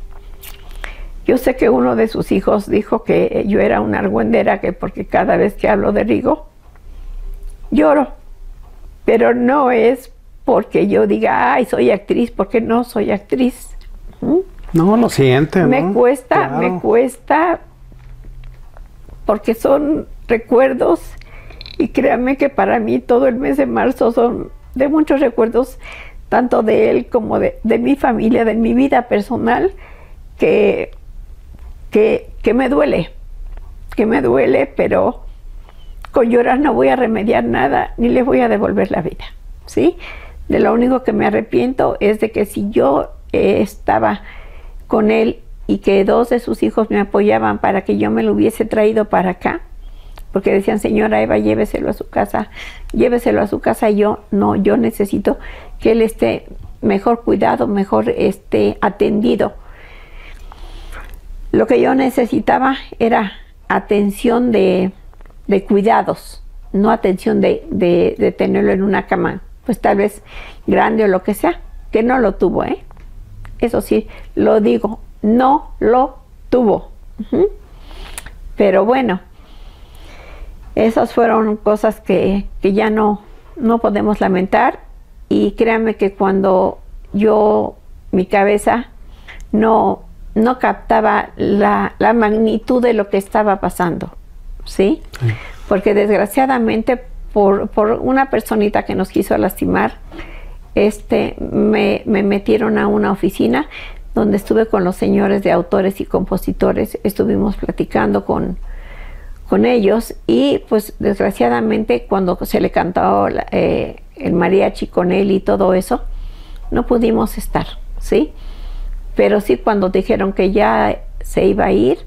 Yo sé que uno de sus hijos dijo que yo era una argüendera, que porque cada vez que hablo de Rigo, lloro. Pero no es porque yo diga, ay, soy actriz, porque no soy actriz. ¿Mm? No, lo siente, Me ¿no? cuesta, Claro. me cuesta, porque son recuerdos, y créanme que para mí todo el mes de marzo son de muchos recuerdos, tanto de él como de, de mi familia, de mi vida personal, que, que, que me duele, que me duele, pero con llorar no voy a remediar nada, ni le voy a devolver la vida, ¿sí? De lo único que me arrepiento es de que si yo eh, estaba con él y que dos de sus hijos me apoyaban para que yo me lo hubiese traído para acá, porque decían, señora Eva, lléveselo a su casa, lléveselo a su casa, y yo, no, yo necesito que él esté mejor cuidado, mejor esté atendido. Lo que yo necesitaba era atención de, de cuidados, no atención de, de, de tenerlo en una cama, pues tal vez grande o lo que sea, que no lo tuvo, ¿eh? Eso sí, lo digo, no lo tuvo. Uh-huh. Pero bueno, esas fueron cosas que, que ya no, no podemos lamentar, y créanme que cuando yo, mi cabeza no, no captaba la, la magnitud de lo que estaba pasando, ¿sí? Sí. Porque desgraciadamente por, por una personita que nos quiso lastimar, este, me, me metieron a una oficina donde estuve con los señores de autores y compositores, estuvimos platicando con con ellos, y pues desgraciadamente cuando se le cantó eh, el mariachi con él y todo eso, no pudimos estar, ¿sí? Pero sí, cuando dijeron que ya se iba a ir,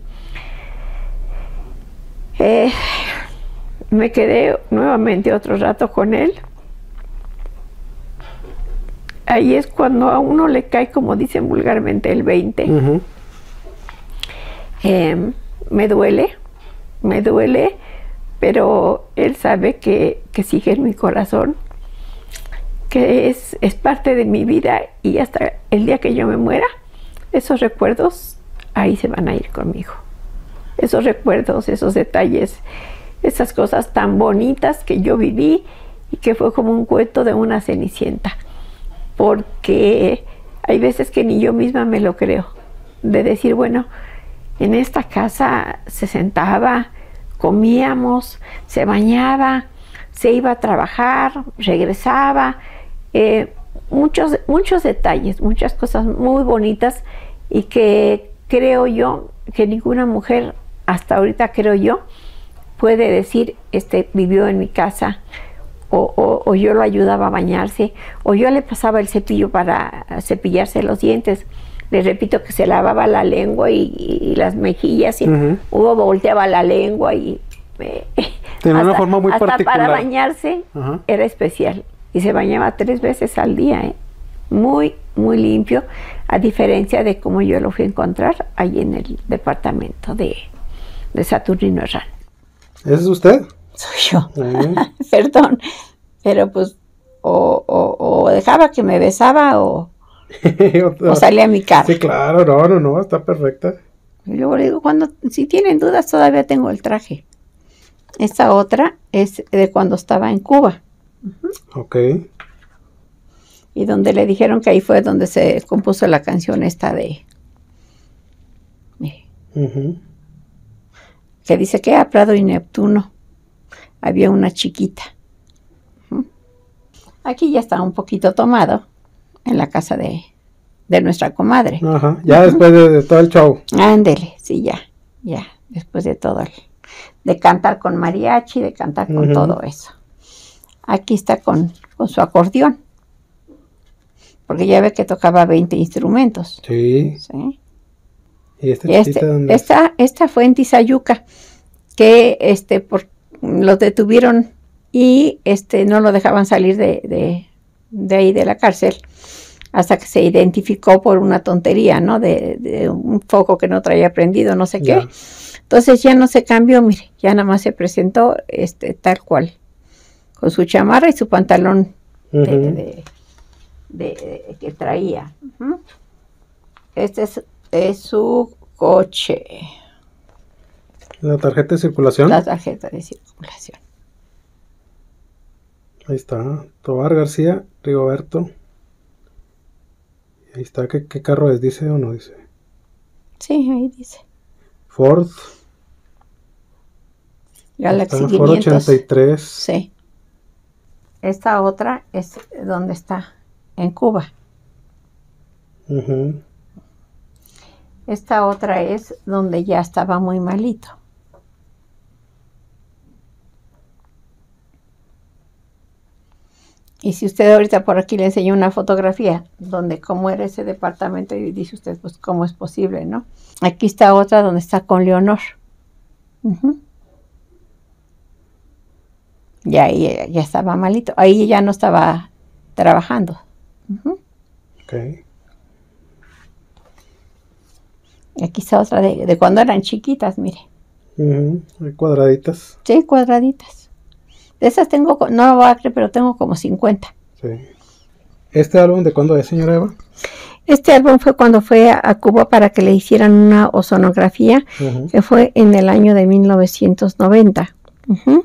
eh, me quedé nuevamente otro rato con él. Ahí es cuando a uno le cae, como dicen vulgarmente, el veinte. Uh-huh. eh, me duele, me duele, pero él sabe que, que sigue en mi corazón, que es, es parte de mi vida, y hasta el día que yo me muera, esos recuerdos ahí se van a ir conmigo. Esos recuerdos, esos detalles, esas cosas tan bonitas que yo viví, y que fue como un cuento de una cenicienta, porque hay veces que ni yo misma me lo creo, de decir, bueno, en esta casa se sentaba, comíamos, se bañaba, se iba a trabajar, regresaba, eh, muchos, muchos detalles, muchas cosas muy bonitas, y que creo yo que ninguna mujer, hasta ahorita creo yo, puede decir, este, vivió en mi casa, o, o, o yo lo ayudaba a bañarse, o yo le pasaba el cepillo para cepillarse los dientes. Les repito que se lavaba la lengua y, y las mejillas, y uh-huh. Hugo volteaba la lengua, y eh, tiene hasta, una forma muy hasta particular. Para bañarse uh-huh. Era especial, y se bañaba tres veces al día, ¿eh? Muy, muy limpio, a diferencia de cómo yo lo fui a encontrar ahí en el departamento de, de Saturnino Herrán. ¿Ese es usted? Soy yo. Uh-huh. Perdón, pero pues o, o, o dejaba que me besaba, o o salía a mi cara. Sí, claro, no, no, no, está perfecta. Y luego le digo, cuando, si tienen dudas, todavía tengo el traje. Esta otra es de cuando estaba en Cuba. Uh-huh. Ok. Y donde le dijeron que ahí fue donde se compuso la canción esta de... Mire. Uh-huh. Que dice que a Prado y Neptuno había una chiquita. Uh-huh. Aquí ya está un poquito tomado en la casa de, de nuestra comadre. Ajá, ya uh-huh. Después de, de todo el show. Ándele, sí, ya, ya, después de todo el... De cantar con mariachi, de cantar con uh-huh. todo eso. Aquí está con, con su acordeón. Porque ya ve que tocaba veinte instrumentos. Sí. ¿Sí? ¿Y esta este, chiquita dónde? Esta, esta fue en Tizayuca, que este, por, los detuvieron y este, no lo dejaban salir de, de, de ahí de la cárcel hasta que se identificó por una tontería, ¿no? De, de un foco que no traía prendido, no sé ya. qué. Entonces ya no se cambió, mire, ya nada más se presentó este, tal cual, con su chamarra y su pantalón uh-huh. de, de, de, de, que traía. Uh-huh. Este es, es su coche. ¿La tarjeta de circulación? La tarjeta de circulación. Ahí está, Tobar García, Rigoberto. Ahí está, ¿qué, qué carro es? ¿Dice o no dice? Sí, ahí dice. Ford. Galaxy Ford quinientos. ochenta y tres. Sí. Esta otra es donde está, en Cuba. Uh-huh. Esta otra es donde ya estaba muy malito. Y si usted ahorita por aquí le enseñó una fotografía donde cómo era ese departamento y dice usted, pues cómo es posible, ¿no? Aquí está otra donde está con Leonor. Uh-huh. Y ahí ya, ya estaba malito. Ahí ya no estaba trabajando. Uh-huh. Ok. Y aquí está otra de, de cuando eran chiquitas, mire. Uh-huh. Hay cuadraditas. Sí, cuadraditas. De esas tengo, no lo voy a creer, pero tengo como cincuenta. Sí. ¿Este álbum de cuándo es, señora Eva? Este álbum fue cuando fue a, a Cuba para que le hicieran una ozonografía, uh-huh. que fue en el año de mil novecientos noventa. Uh-huh.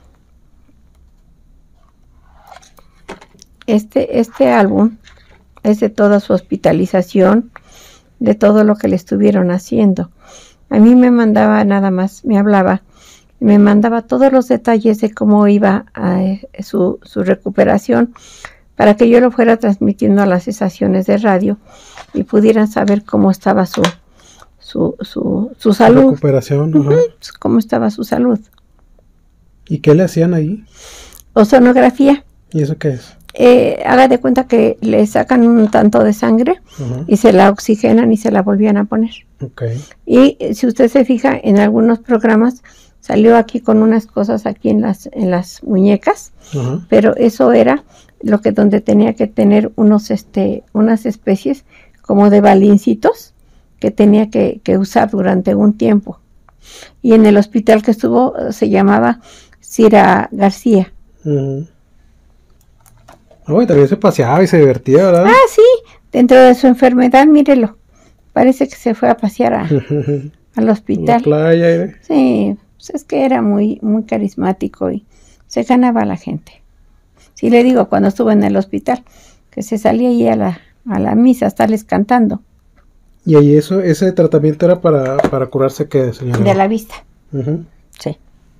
Este, este álbum es de toda su hospitalización, de todo lo que le estuvieron haciendo. A mí me mandaba nada más, me hablaba, me mandaba todos los detalles de cómo iba a, eh, su, su recuperación para que yo lo fuera transmitiendo a las estaciones de radio y pudieran saber cómo estaba su, su, su, su salud. Recuperación, uh-huh, cómo estaba su salud. ¿Y qué le hacían ahí? Ozonografía. ¿Y eso qué es? Eh, haga de cuenta que le sacan un tanto de sangre uh-huh. y se la oxigenan y se la volvían a poner. Okay. Y si usted se fija en algunos programas, salió aquí con unas cosas aquí en las, en las muñecas, uh-huh. pero eso era lo que donde tenía que tener unos, este, unas especies como de balincitos que tenía que, que usar durante un tiempo. Y en el hospital que estuvo se llamaba Cira García. Uh-huh. Oh, y también se paseaba y se divertía, ¿verdad? Ah, sí, dentro de su enfermedad, mírelo. Parece que se fue a pasear a, al hospital. La playa. ¿eh? Sí, pues es que era muy, muy carismático y se ganaba a la gente. Sí, le digo, cuando estuvo en el hospital, que se salía ahí a la, a la misa a estarles cantando. ¿Y ahí eso, ese tratamiento era para, para curarse qué, señora? De la vista. Uh-huh. Sí.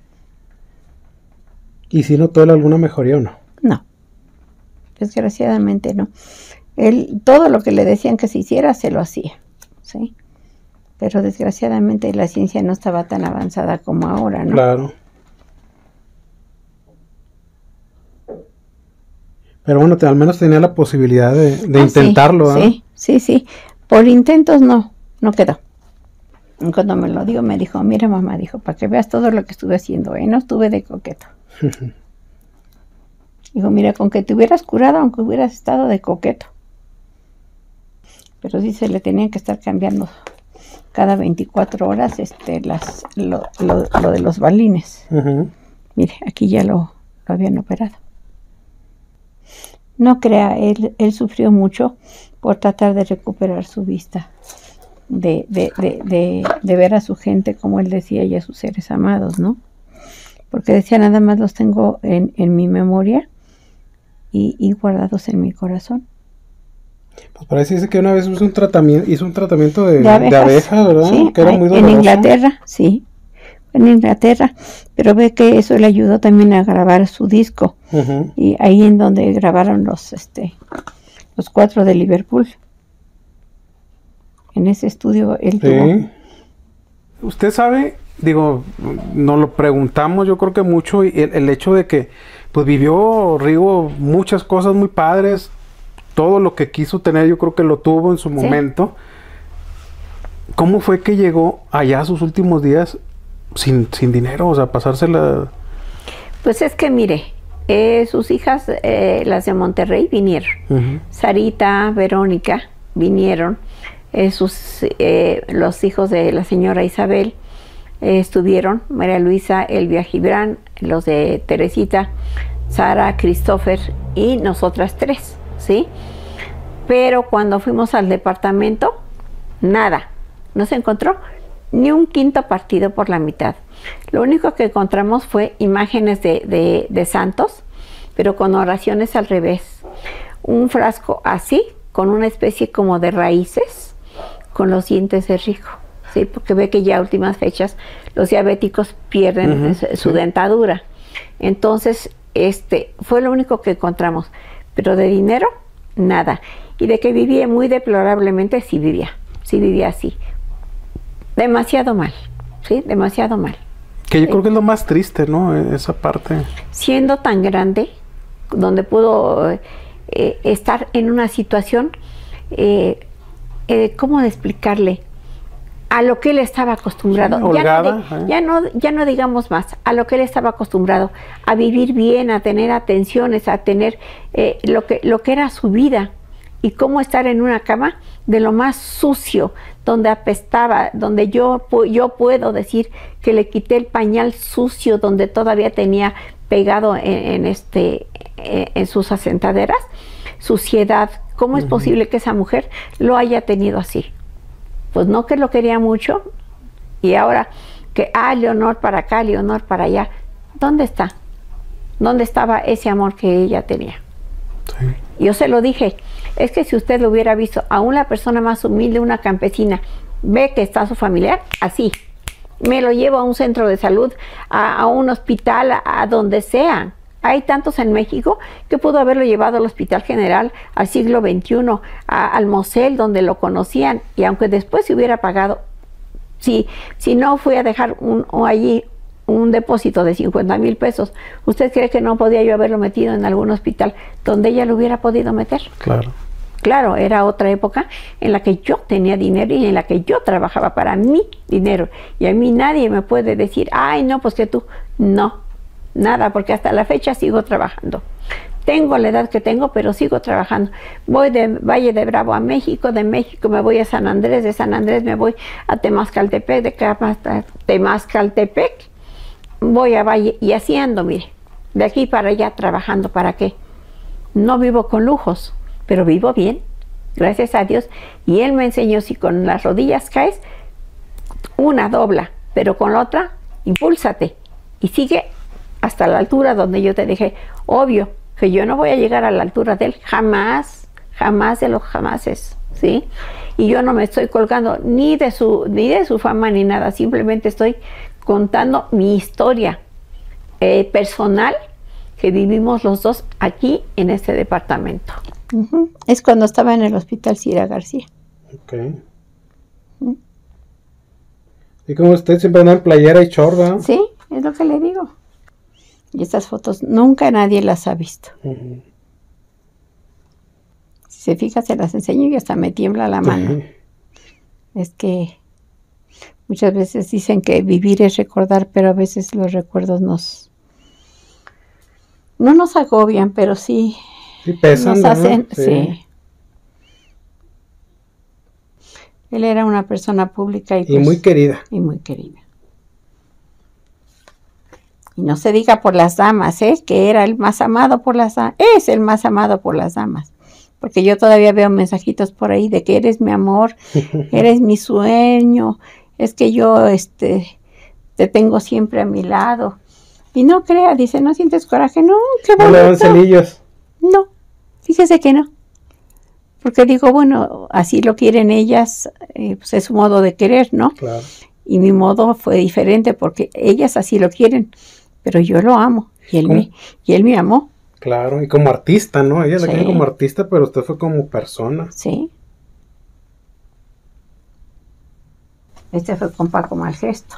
¿Y si notó él alguna mejoría o no? No. Desgraciadamente no. Él, todo lo que le decían que se hiciera, se lo hacía. ¿Sí? Pero desgraciadamente la ciencia no estaba tan avanzada como ahora, ¿no? Claro. Pero bueno, te, al menos tenía la posibilidad de, de ah, intentarlo, sí, ¿eh? sí, sí, sí. Por intentos no, no quedó. Y cuando me lo dio, me dijo, mira mamá, dijo, para que veas todo lo que estuve haciendo, ¿eh? No estuve de coqueto. Digo, mira, con que te hubieras curado, aunque hubieras estado de coqueto. Pero sí se le tenían que estar cambiando cada veinticuatro horas este, las, lo, lo, lo de los balines. Uh-huh. Mire, aquí ya lo, lo habían operado. No crea, él, él sufrió mucho por tratar de recuperar su vista. de, de, de, de, de ver a su gente, como él decía, y a sus seres amados, ¿no? Porque decía, nada más los tengo en, en mi memoria y, y guardados en mi corazón. Pues parece dice que una vez hizo un tratamiento, hizo un tratamiento de, De abejas, de abeja, ¿verdad? Sí, que era muy doloroso. en Inglaterra, sí, en Inglaterra, pero ve que eso le ayudó también a grabar su disco, uh-huh. Y ahí en donde grabaron los, este, los cuatro de Liverpool. En ese estudio él sí. tuvo. Usted sabe, digo, nos lo preguntamos, yo creo que mucho, y el, el hecho de que, pues vivió Rigo muchas cosas muy padres. Todo lo que quiso tener, yo creo que lo tuvo en su sí. momento. ¿Cómo fue que llegó allá a sus últimos días sin, sin dinero? O sea, pasársela... Pues es que, mire, eh, sus hijas, eh, las de Monterrey, vinieron. Uh-huh. Sarita, Verónica, vinieron. Eh, sus, eh, los hijos de la señora Isabel eh, estuvieron. María Luisa, Elvia Gibran, los de Teresita, Sara, Christopher y nosotras tres. ¿Sí? Pero cuando fuimos al departamento, nada, no se encontró ni un quinto partido por la mitad. Lo único que encontramos fue imágenes de, de, de santos, pero con oraciones al revés. Un frasco así, con una especie como de raíces, con los dientes de Rigo, ¿sí? Porque ve que ya a últimas fechas los diabéticos pierden uh-huh, su sí. dentadura. Entonces, este fue lo único que encontramos. Pero de dinero, nada. Y de que vivía muy deplorablemente, sí vivía. Sí vivía así. Demasiado mal. Sí, demasiado mal. Que yo sí. creo que es lo más triste, ¿no? Esa parte. Siendo tan grande, donde pudo eh, estar en una situación, eh, eh, ¿cómo explicarle? A lo que él estaba acostumbrado, sí, holgada, ya, no, ¿eh? ya, no, ya no digamos más, a lo que él estaba acostumbrado, a vivir bien, a tener atenciones, a tener eh, lo, que, lo que era su vida, y cómo estar en una cama de lo más sucio, donde apestaba, donde yo, yo puedo decir que le quité el pañal sucio, donde todavía tenía pegado en, en, este, en sus asentaderas, suciedad. ¿Cómo uh-huh. es posible que esa mujer lo haya tenido así? Pues no, que lo quería mucho, y ahora que, ah, Leonor para acá, Leonor para allá. ¿Dónde está? ¿Dónde estaba ese amor que ella tenía? Sí. Yo se lo dije, es que si usted lo hubiera visto, aún la persona más humilde, una campesina, ve que está su familiar, así. Me lo llevo a un centro de salud, a, a un hospital, a, a donde sea. Hay tantos en México que pudo haberlo llevado al Hospital General, al siglo veintiuno, a, al Mosel, donde lo conocían, y aunque después se hubiera pagado, si, si no fue a dejar un, o allí un depósito de cincuenta mil pesos, ¿usted cree que no podía yo haberlo metido en algún hospital donde ella lo hubiera podido meter? Claro. Claro, era otra época en la que yo tenía dinero y en la que yo trabajaba para mi dinero, y a mí nadie me puede decir, ay, no, pues que tú, no. Nada, porque hasta la fecha sigo trabajando. Tengo la edad que tengo, pero sigo trabajando. Voy de Valle de Bravo a México, de México me voy a San Andrés, de San Andrés me voy a Temazcaltepec, de Temazcaltepec voy a Valle, y así ando, mire, de aquí para allá trabajando. ¿Para qué? No vivo con lujos, pero vivo bien, gracias a Dios. Y él me enseñó, si con las rodillas caes, una dobla, pero con la otra, impúlsate y sigue hasta la altura donde yo te dejé. Obvio que yo no voy a llegar a la altura de él, jamás, jamás de los jamases, ¿sí? Y yo no me estoy colgando ni de su, ni de su fama ni nada, simplemente estoy contando mi historia eh, personal que vivimos los dos aquí en este departamento. Uh-huh. Es cuando estaba en el hospital Cira García. Ok. Uh-huh. Y como usted siempre anda en playera y chorra. Sí, es lo que le digo. Y estas fotos nunca nadie las ha visto. Uh-huh. Si se fija, se las enseño y hasta me tiembla la mano. Uh-huh. Es que muchas veces dicen que vivir es recordar, pero a veces los recuerdos nos... no nos agobian, pero sí... sí pesan, nos hacen... Sí. sí. Él era una persona pública y, y pues, muy querida. Y muy querida. Y no se diga por las damas, ¿eh? Que era el más amado por las damas. Es el más amado por las damas. porque yo todavía veo mensajitos por ahí de que eres mi amor, eres mi sueño, es que yo este te tengo siempre a mi lado. Y no crea, dice, ¿no sientes coraje? No, qué bonito. ¿No le dan celillos? No, fíjese que no. Porque digo, bueno, así lo quieren ellas, eh, pues es su modo de querer, ¿no? Claro. Y mi modo fue diferente porque ellas así lo quieren, pero yo lo amo y él, me, y él me amó. Claro, y como artista, ¿no? Ella Sí. la quiere como artista, pero usted fue como persona. Sí. Este fue con Paco Malgesto.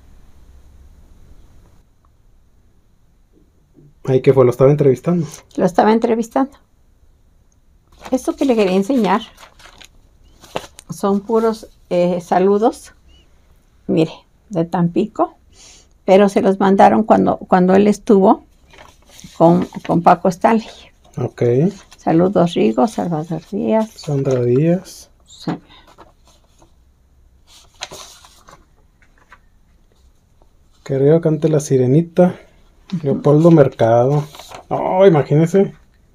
Ahí que fue, lo estaba entrevistando. Lo estaba entrevistando. Esto que le quería enseñar son puros eh, saludos, mire, de Tampico, pero se los mandaron cuando, cuando él estuvo con, con Paco Stanley. Ok. Saludos Rigo, Salvador Díaz. Sandra Díaz. Sí. Que Rigo cante La Sirenita. Uh-huh. Leopoldo Mercado. Oh, imagínese.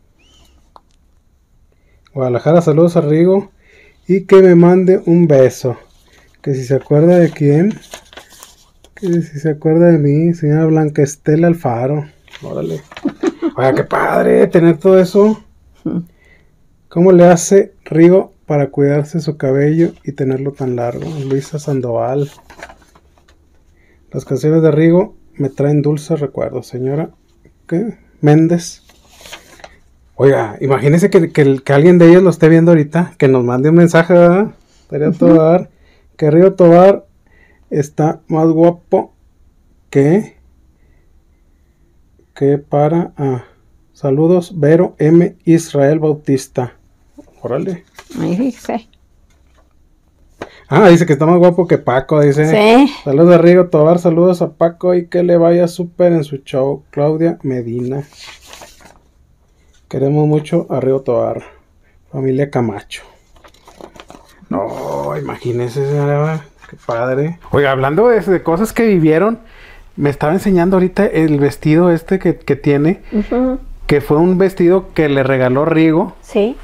Guadalajara, saludos a Rigo. Y que me mande un beso. Que si se acuerda de quién. Que si se acuerda de mí, señora Blanca Estela Alfaro. Órale. Oiga, qué padre tener todo eso. ¿Cómo le hace Rigo para cuidarse su cabello y tenerlo tan largo? Luisa Sandoval. Las canciones de Rigo me traen dulces recuerdos. Señora, ¿qué? Méndez. Oiga, imagínese que, que, que alguien de ellos lo esté viendo ahorita, que nos mande un mensaje, ¿verdad? Estaría uh-huh. Tobar, que Rigo Tobar está más guapo que, que para, ah, saludos, Vero M. Israel Bautista. Órale. Ahí dice. Ah, dice que está más guapo que Paco, dice. Sí. Saludos a Rigo Tobar, saludos a Paco y que le vaya súper en su show. Claudia Medina. Queremos mucho a Rigo Tobar. Familia Camacho. No, imagínese, señora, qué padre. Oiga, hablando de, de cosas que vivieron, me estaba enseñando ahorita el vestido este que, que tiene, uh-huh. que fue un vestido que le regaló Rigo. Sí.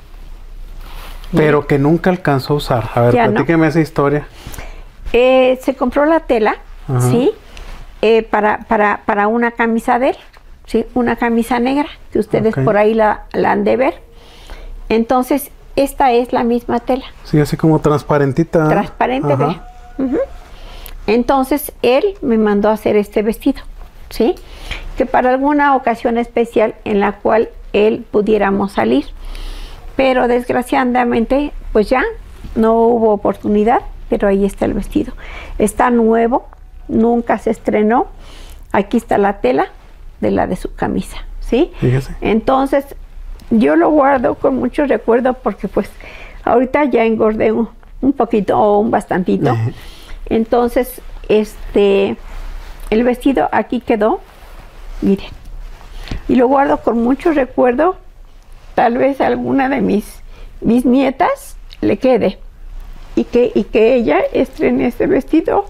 Pero que nunca alcanzó a usar. A ver, ya platíqueme no. esa historia. Eh, se compró la tela, uh-huh. ¿sí? Eh, para, para, para una camisa de él, ¿sí? Una camisa negra, que ustedes okay. por ahí la, la han de ver. Entonces, esta es la misma tela. Sí, así como transparentita. Transparente, ve. Uh-huh. Entonces, él me mandó a hacer este vestido, ¿sí? Que para alguna ocasión especial en la cual él pudiéramos salir. Pero desgraciadamente, pues ya no hubo oportunidad, pero ahí está el vestido. Está nuevo, nunca se estrenó. Aquí está la tela de la de su camisa, ¿sí? Fíjese. Entonces, yo lo guardo con mucho recuerdo porque pues ahorita ya engordé un, un poquito o un bastantito. Uh-huh. Entonces, este, el vestido aquí quedó, miren. Y lo guardo con mucho recuerdo. Tal vez alguna de mis, mis nietas le quede y que, y que ella estrene este vestido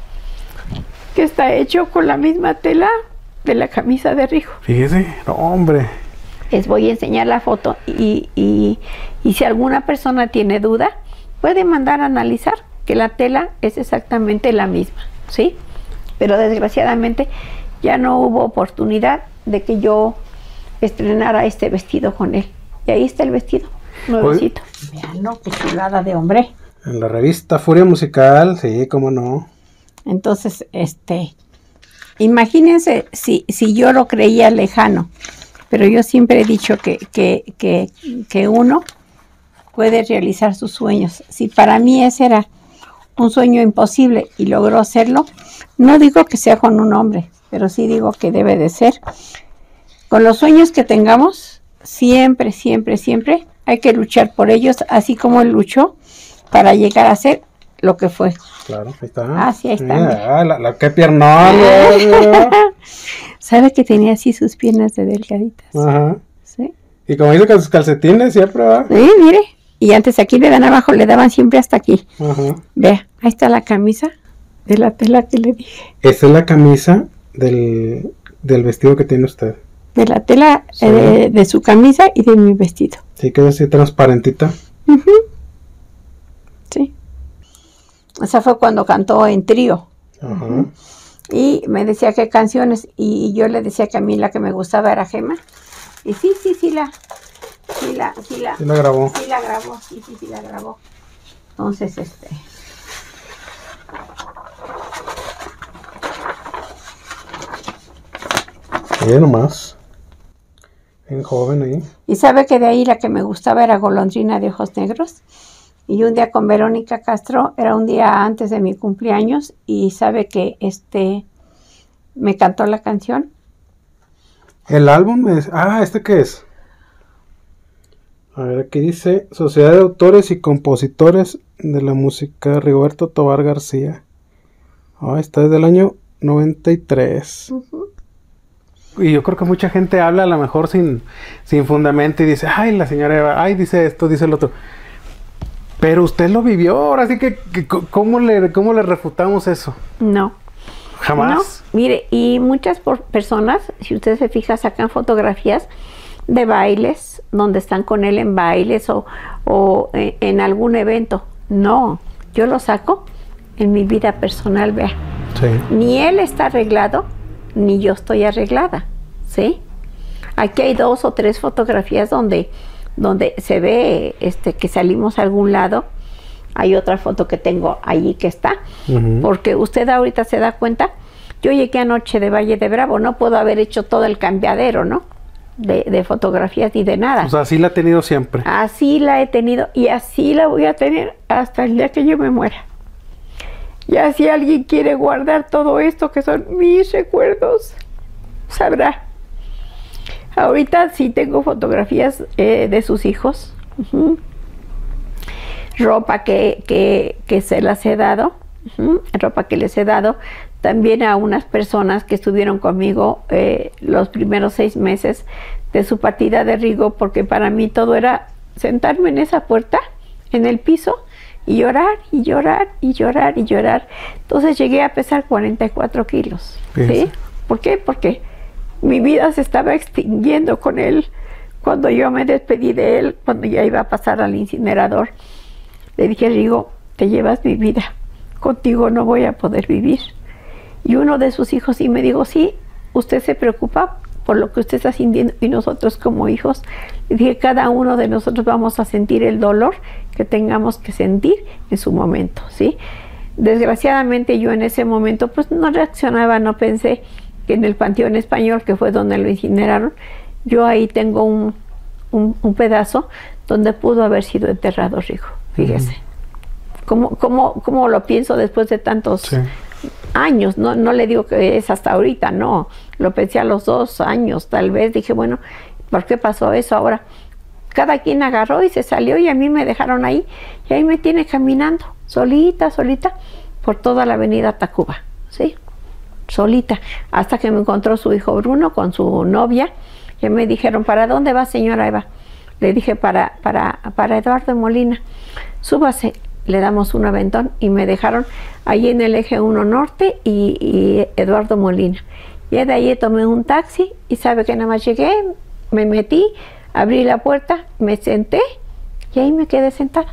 que está hecho con la misma tela de la camisa de Rigo. Fíjese, no, hombre. Les voy a enseñar la foto y, y, y si alguna persona tiene duda, puede mandar a analizar que la tela es exactamente la misma, ¿sí? Pero desgraciadamente ya no hubo oportunidad de que yo estrenara este vestido con él. Y ahí está el vestido, nuevecito. Veanlo, qué chulada de hombre. En la revista Furia Musical, sí, cómo no. Entonces, este, imagínense si, si yo lo creía lejano, pero yo siempre he dicho que, que, que, que uno puede realizar sus sueños. Si para mí ese era un sueño imposible y logró hacerlo, no digo que sea con un hombre, pero sí digo que debe de ser. Con los sueños que tengamos, siempre, siempre, siempre hay que luchar por ellos, así como él luchó para llegar a ser lo que fue. Claro, ahí está. Ah, sí, ahí está. Mira, la, la qué piernón. ¿Sabe que tenía así sus piernas de delgaditas? Ajá. Sí. Y como dice con sus calcetines siempre, ¿verdad? Sí, mire. Y antes aquí le dan abajo, le daban siempre hasta aquí. Ajá. Vea, ahí está la camisa de la tela que le dije. Esa es la camisa del, del vestido que tiene usted. De la tela sí. eh, de, de su camisa y de mi vestido. Sí, queda así transparentita. Uh-huh. Sí. Esa fue cuando cantó en trío. Ajá. Uh-huh. Y me decía qué canciones, y yo le decía que a mí la que me gustaba era Gema. Y sí, sí, sí la, sí la, sí la, sí la grabó. Sí la grabó, sí, sí, sí la grabó. Entonces, este... Bien nomás. Bien joven ahí. Y sabe que de ahí la que me gustaba era Golondrina de Ojos Negros. Y un día con Verónica Castro, era un día antes de mi cumpleaños, y sabe que este me cantó la canción. El álbum es... Ah, ¿este qué es? A ver, aquí dice Sociedad de Autores y Compositores de la Música Rigoberto Tovar García. Ah, esta es del año noventa y tres. Uh-huh. Y yo creo que mucha gente habla a lo mejor sin, sin fundamento y dice, ay, la señora Eva, ay, dice esto, dice el otro. Pero usted lo vivió, ahora sí que, que ¿cómo, le, ¿cómo le refutamos eso? No. Jamás. No, mire, y muchas por personas, si usted se fija, sacan fotografías de bailes, donde están con él en bailes o, o en, en algún evento. No, yo lo saco en mi vida personal, vea. Sí. Ni él está arreglado, ni yo estoy arreglada, ¿sí? Aquí hay dos o tres fotografías donde, donde se ve este, que salimos a algún lado. Hay otra foto que tengo allí que está, uh-huh. Porque usted ahorita se da cuenta, yo llegué anoche de Valle de Bravo, no puedo haber hecho todo el cambiadero, ¿no? De, de fotografías ni de nada. O sea, así la ha tenido siempre. Así la he tenido y así la voy a tener hasta el día que yo me muera. Ya si alguien quiere guardar todo esto que son mis recuerdos, sabrá. Ahorita sí tengo fotografías eh, de sus hijos. Uh-huh. Ropa que, que, que se las he dado. Uh-huh. Ropa que les he dado. También a unas personas que estuvieron conmigo eh, los primeros seis meses de su partida de Rigo, porque para mí todo era sentarme en esa puerta, en el piso, y llorar, y llorar, y llorar, y llorar. Entonces llegué a pesar cuarenta y cuatro kilos. ¿Sí? ¿Por qué? Porque mi vida se estaba extinguiendo con él. Cuando yo me despedí de él, cuando ya iba a pasar al incinerador, le dije, Rigo, te llevas mi vida. Contigo no voy a poder vivir. Y uno de sus hijos sí me dijo, sí, usted se preocupa por lo que usted está sintiendo, y nosotros como hijos, le dije, cada uno de nosotros vamos a sentir el dolor que tengamos que sentir en su momento, ¿sí? Desgraciadamente yo en ese momento pues no reaccionaba, no pensé que en el Panteón Español, que fue donde lo incineraron, yo ahí tengo un, un, un pedazo donde pudo haber sido enterrado Rigo, fíjese. Uh-huh. ¿Cómo, cómo, cómo lo pienso después de tantos... Sí. años? No, no le digo que es hasta ahorita, no, lo pensé a los dos años, tal vez, dije, bueno, ¿por qué pasó eso ahora? Cada quien agarró y se salió y a mí me dejaron ahí, y ahí me tiene caminando, solita, solita, por toda la avenida Tacuba, ¿sí? Solita, hasta que me encontró su hijo Bruno con su novia, y me dijeron, ¿para dónde va, señora Eva? Le dije, para, para, para Eduardo Molina. Súbase. Le damos un aventón y me dejaron ahí en el eje uno norte y, y Eduardo Molina. Y de ahí tomé un taxi y sabe que nada más llegué, me metí, abrí la puerta, me senté y ahí me quedé sentada.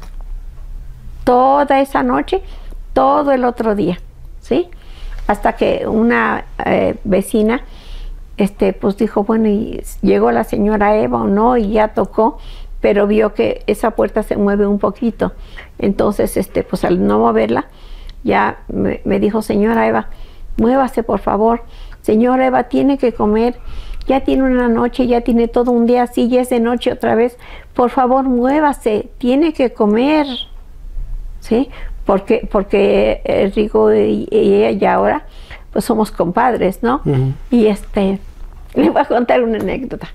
Toda esa noche, todo el otro día, ¿sí? Hasta que una eh, vecina este, pues dijo, bueno, y llegó la señora Eva o no, y ya tocó, pero vio que esa puerta se mueve un poquito. Entonces, este, pues al no moverla, ya me, me dijo, señora Eva, muévase por favor. Señora Eva, tiene que comer. Ya tiene una noche, ya tiene todo un día así, ya es de noche otra vez. Por favor, muévase, tiene que comer. ¿Sí? Porque, porque eh, Rigo y, y ella ya ahora, pues somos compadres, ¿no? Uh-huh. Y este, le voy a contar una anécdota.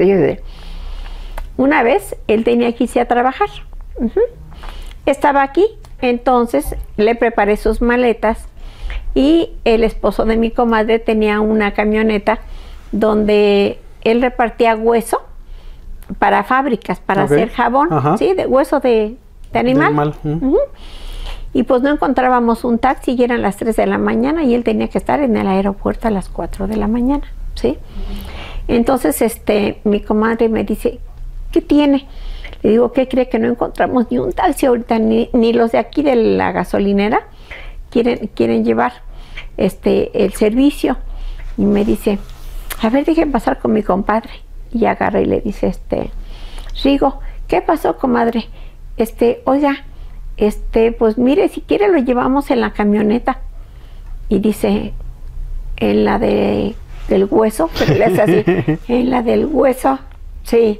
Una vez él tenía que irse a trabajar. Uh-huh. Estaba aquí, entonces le preparé sus maletas y el esposo de mi comadre tenía una camioneta donde él repartía hueso para fábricas, para okay. hacer jabón, uh-huh. ¿sí? De hueso de, de animal. De animal. Uh-huh. Uh-huh. Y pues no encontrábamos un taxi y eran las tres de la mañana y él tenía que estar en el aeropuerto a las cuatro de la mañana, ¿sí? Uh-huh. Entonces este, mi comadre me dice, ¿qué tiene? Le digo, ¿qué cree? Que no encontramos ni un taxi ahorita, ni, ni los de aquí de la gasolinera quieren, quieren llevar este, el servicio. Y me dice, a ver, déjenme pasar con mi compadre. Y agarra y le dice, este, Rigo, ¿qué pasó, comadre? Este, oiga, este, pues mire, si quiere lo llevamos en la camioneta. Y dice, en la de, del hueso, pero le hace así, en la del hueso, sí.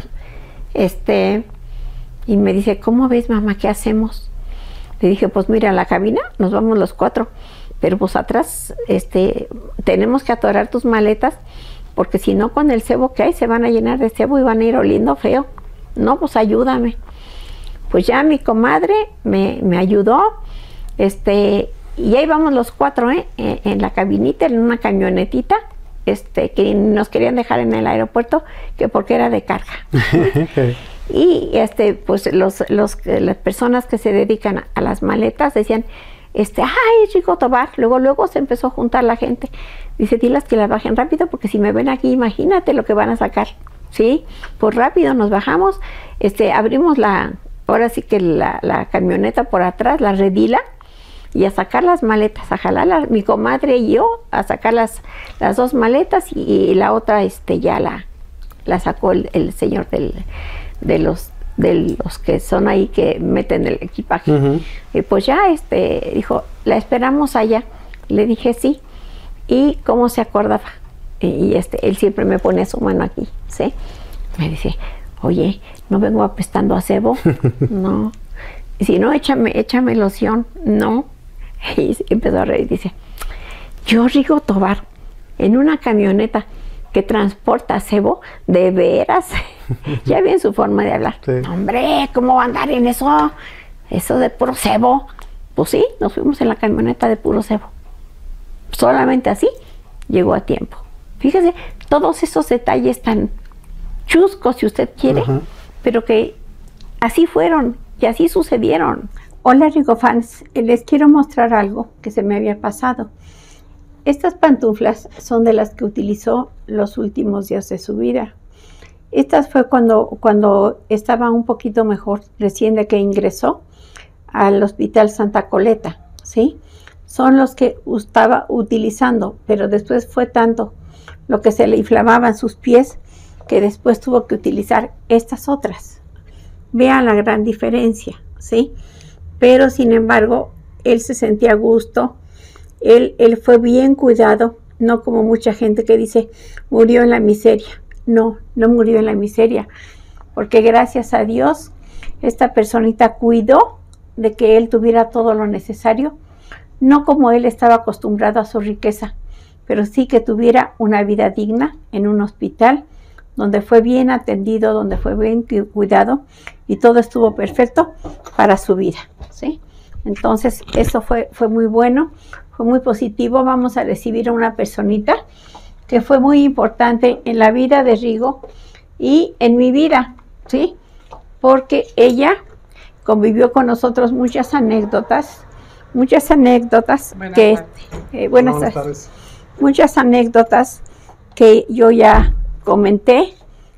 Este, y me dice, ¿cómo ves, mamá? ¿Qué hacemos? Le dije, pues mira, a la cabina nos vamos los cuatro, pero pues atrás, este, tenemos que atorar tus maletas, porque si no, con el cebo que hay, se van a llenar de cebo y van a ir oliendo feo. No, pues ayúdame. Pues ya mi comadre me, me ayudó, este, y ahí vamos los cuatro, ¿eh? En, en la cabinita, en una camionetita, este, que nos querían dejar en el aeropuerto, que porque era de carga. Y este, pues los, los, las personas que se dedican a, a las maletas decían, este, ay, Rigo Tobar. Luego, luego se empezó a juntar la gente. Dice, dilas que las bajen rápido, porque si me ven aquí, imagínate lo que van a sacar. Sí, pues rápido nos bajamos, este, abrimos la, ahora sí que la, la camioneta por atrás, la redila, y a sacar las maletas, a jalarlas, mi comadre y yo, a sacar las, las dos maletas, y, y la otra, este, ya la, la sacó el, el señor del, de los, de los que son ahí que meten el equipaje. Uh-huh. Y pues ya, este, dijo, la esperamos allá. Le dije sí. ¿Y cómo se acordaba? Y este, él siempre me pone su mano aquí, ¿sí? Me dice, oye, ¿no vengo apestando a cebo? No. Y si no, échame, échame loción. No. Y empezó a reír y dice, yo, Rigo Tobar, en una camioneta que transporta cebo, ¿de veras? Ya bien su forma de hablar. Sí. Hombre, ¿cómo va a andar en eso? Eso de puro cebo. Pues sí, nos fuimos en la camioneta de puro cebo. Solamente así llegó a tiempo. Fíjese, todos esos detalles tan chuscos, si usted quiere, uh-huh, pero que así fueron y así sucedieron. Hola, Rigo fans, les quiero mostrar algo que se me había pasado. Estas pantuflas son de las que utilizó los últimos días de su vida. Estas fue cuando, cuando estaba un poquito mejor, recién de que ingresó al Hospital Santa Coleta, ¿sí? Son los que estaba utilizando, pero después fue tanto lo que se le inflamaban sus pies que después tuvo que utilizar estas otras. Vean la gran diferencia, ¿sí? Pero sin embargo, él se sentía a gusto, él, él fue bien cuidado, no como mucha gente que dice, murió en la miseria. No, no murió en la miseria, porque gracias a Dios, esta personita cuidó de que él tuviera todo lo necesario, no como él estaba acostumbrado a su riqueza, pero sí que tuviera una vida digna en un hospital donde fue bien atendido, donde fue bien cuidado y todo estuvo perfecto para su vida, ¿sí? Entonces eso fue, fue muy bueno, fue muy positivo. Vamos a recibir a una personita que fue muy importante en la vida de Rigo y en mi vida, ¿sí? Porque ella convivió con nosotros muchas anécdotas, muchas anécdotas buenas que eh, buenas, buenas tardes. Muchas anécdotas que yo ya comenté,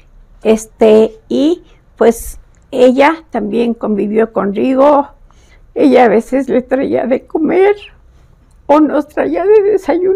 este y pues ella también convivió con Rigo. Ella a veces le traía de comer o nos traía de desayunar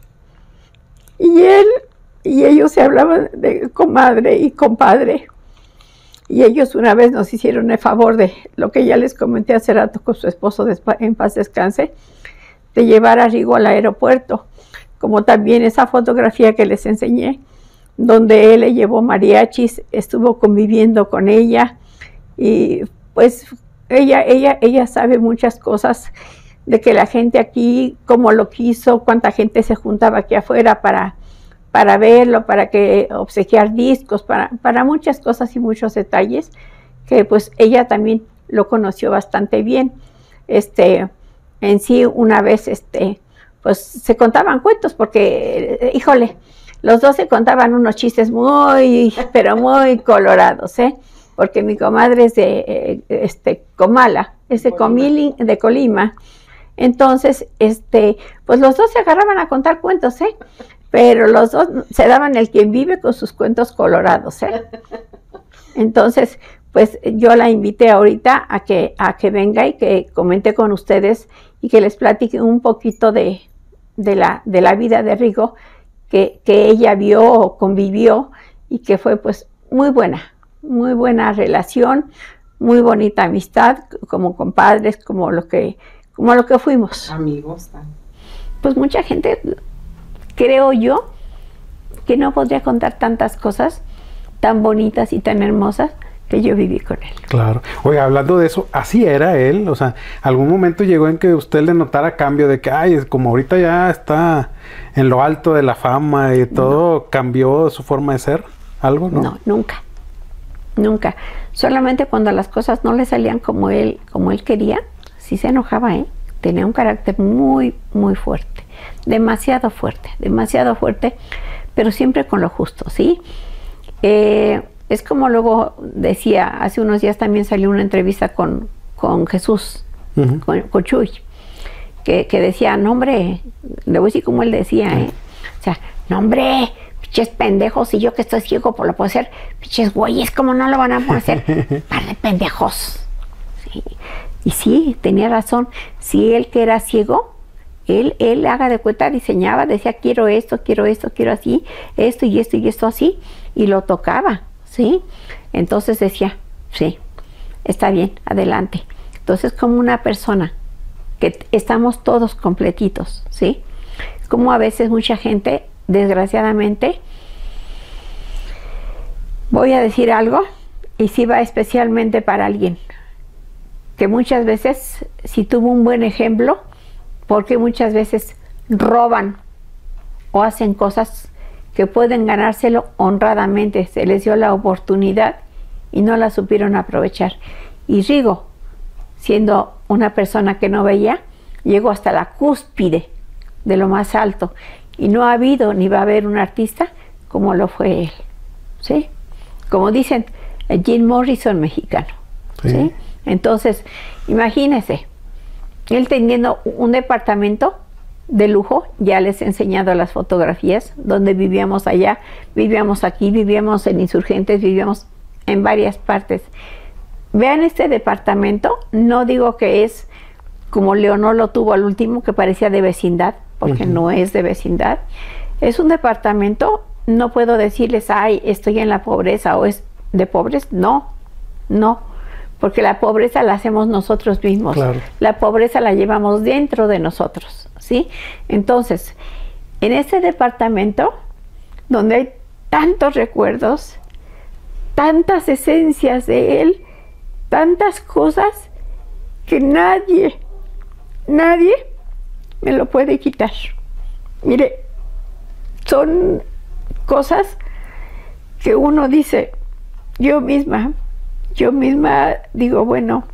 y él y ellos se hablaban de comadre y compadre. Y ellos una vez nos hicieron el favor de lo que ya les comenté hace rato con su esposo, en paz descanse, de llevar a Rigo al aeropuerto, como también esa fotografía que les enseñé, donde él le llevó mariachis, estuvo conviviendo con ella, y pues ella, ella, ella sabe muchas cosas de que la gente aquí, cómo lo quiso, cuánta gente se juntaba aquí afuera para... para verlo, para que obsequiar discos, para, para muchas cosas y muchos detalles, que pues ella también lo conoció bastante bien. Este, en sí, una vez, este, pues se contaban cuentos, porque, híjole, los dos se contaban unos chistes muy, pero muy colorados, ¿eh? Porque mi comadre es de, eh, este, Comala, es de, Comili, de Colima. Entonces, este, pues los dos se agarraban a contar cuentos, ¿eh? Pero los dos se daban el quien vive con sus cuentos colorados, ¿eh? Entonces, pues yo la invité ahorita a que, a que venga y que comente con ustedes y que les platique un poquito de, de, la, de la vida de Rigo, que, que ella vio o convivió y que fue pues muy buena, muy buena relación, muy bonita amistad, como compadres, como lo que, como lo que fuimos. Amigos. ¿Tan? Pues mucha gente, creo yo, que no podría contar tantas cosas tan bonitas y tan hermosas que yo viví con él. Claro. Oye, hablando de eso, así era él, o sea, algún momento llegó en que usted le notara cambio de que, ay, es como ahorita ya está en lo alto de la fama y todo, no. ¿Cambió su forma de ser? ¿Algo? No, no nunca, nunca. Solamente cuando las cosas no le salían como él, como él quería, sí se enojaba, ¿eh? Tenía un carácter muy, muy fuerte, demasiado fuerte, demasiado fuerte, pero siempre con lo justo, ¿sí? Eh, es como luego decía, hace unos días también salió una entrevista con, con Jesús, uh-huh. con, con Chuy, que, que decía, no hombre, le voy a decir como él decía, ¿eh? O sea, no hombre, pinches pendejos, y yo que estoy ciego por lo puedo hacer, pinches güeyes, ¿cómo no lo van a poder hacer? Par de pendejos. ¿Sí? Y sí, tenía razón, si él que era ciego, él, él haga de cuenta, diseñaba, decía, quiero esto, quiero esto, quiero así, esto y esto y esto así, y lo tocaba. ¿Sí? Entonces decía, sí, está bien, adelante. Entonces, como una persona que estamos todos completitos, ¿sí? Como a veces mucha gente, desgraciadamente, voy a decir algo, y sí va especialmente para alguien, que muchas veces, si tuvo un buen ejemplo, porque muchas veces roban o hacen cosas que pueden ganárselo honradamente, se les dio la oportunidad y no la supieron aprovechar. Y Rigo, siendo una persona que no veía, llegó hasta la cúspide de lo más alto, y no ha habido ni va a haber un artista como lo fue él, ¿sí? Como dicen, el Jim Morrison mexicano, ¿sí? ¿sí? Entonces, imagínense, él teniendo un departamento de lujo, ya les he enseñado las fotografías donde vivíamos allá, vivíamos aquí, vivíamos en Insurgentes, vivíamos en varias partes. Vean este departamento, no digo que es como Leonor lo tuvo al último, que parecía de vecindad, porque uh-huh. no es de vecindad. Es un departamento, no puedo decirles, ay, estoy en la pobreza o es de pobres, no, no, porque la pobreza la hacemos nosotros mismos, claro. La pobreza la llevamos dentro de nosotros, ¿sí? Entonces, en ese departamento, donde hay tantos recuerdos, tantas esencias de él, tantas cosas que nadie, nadie me lo puede quitar. Mire, son cosas que uno dice, yo misma, yo misma digo, bueno,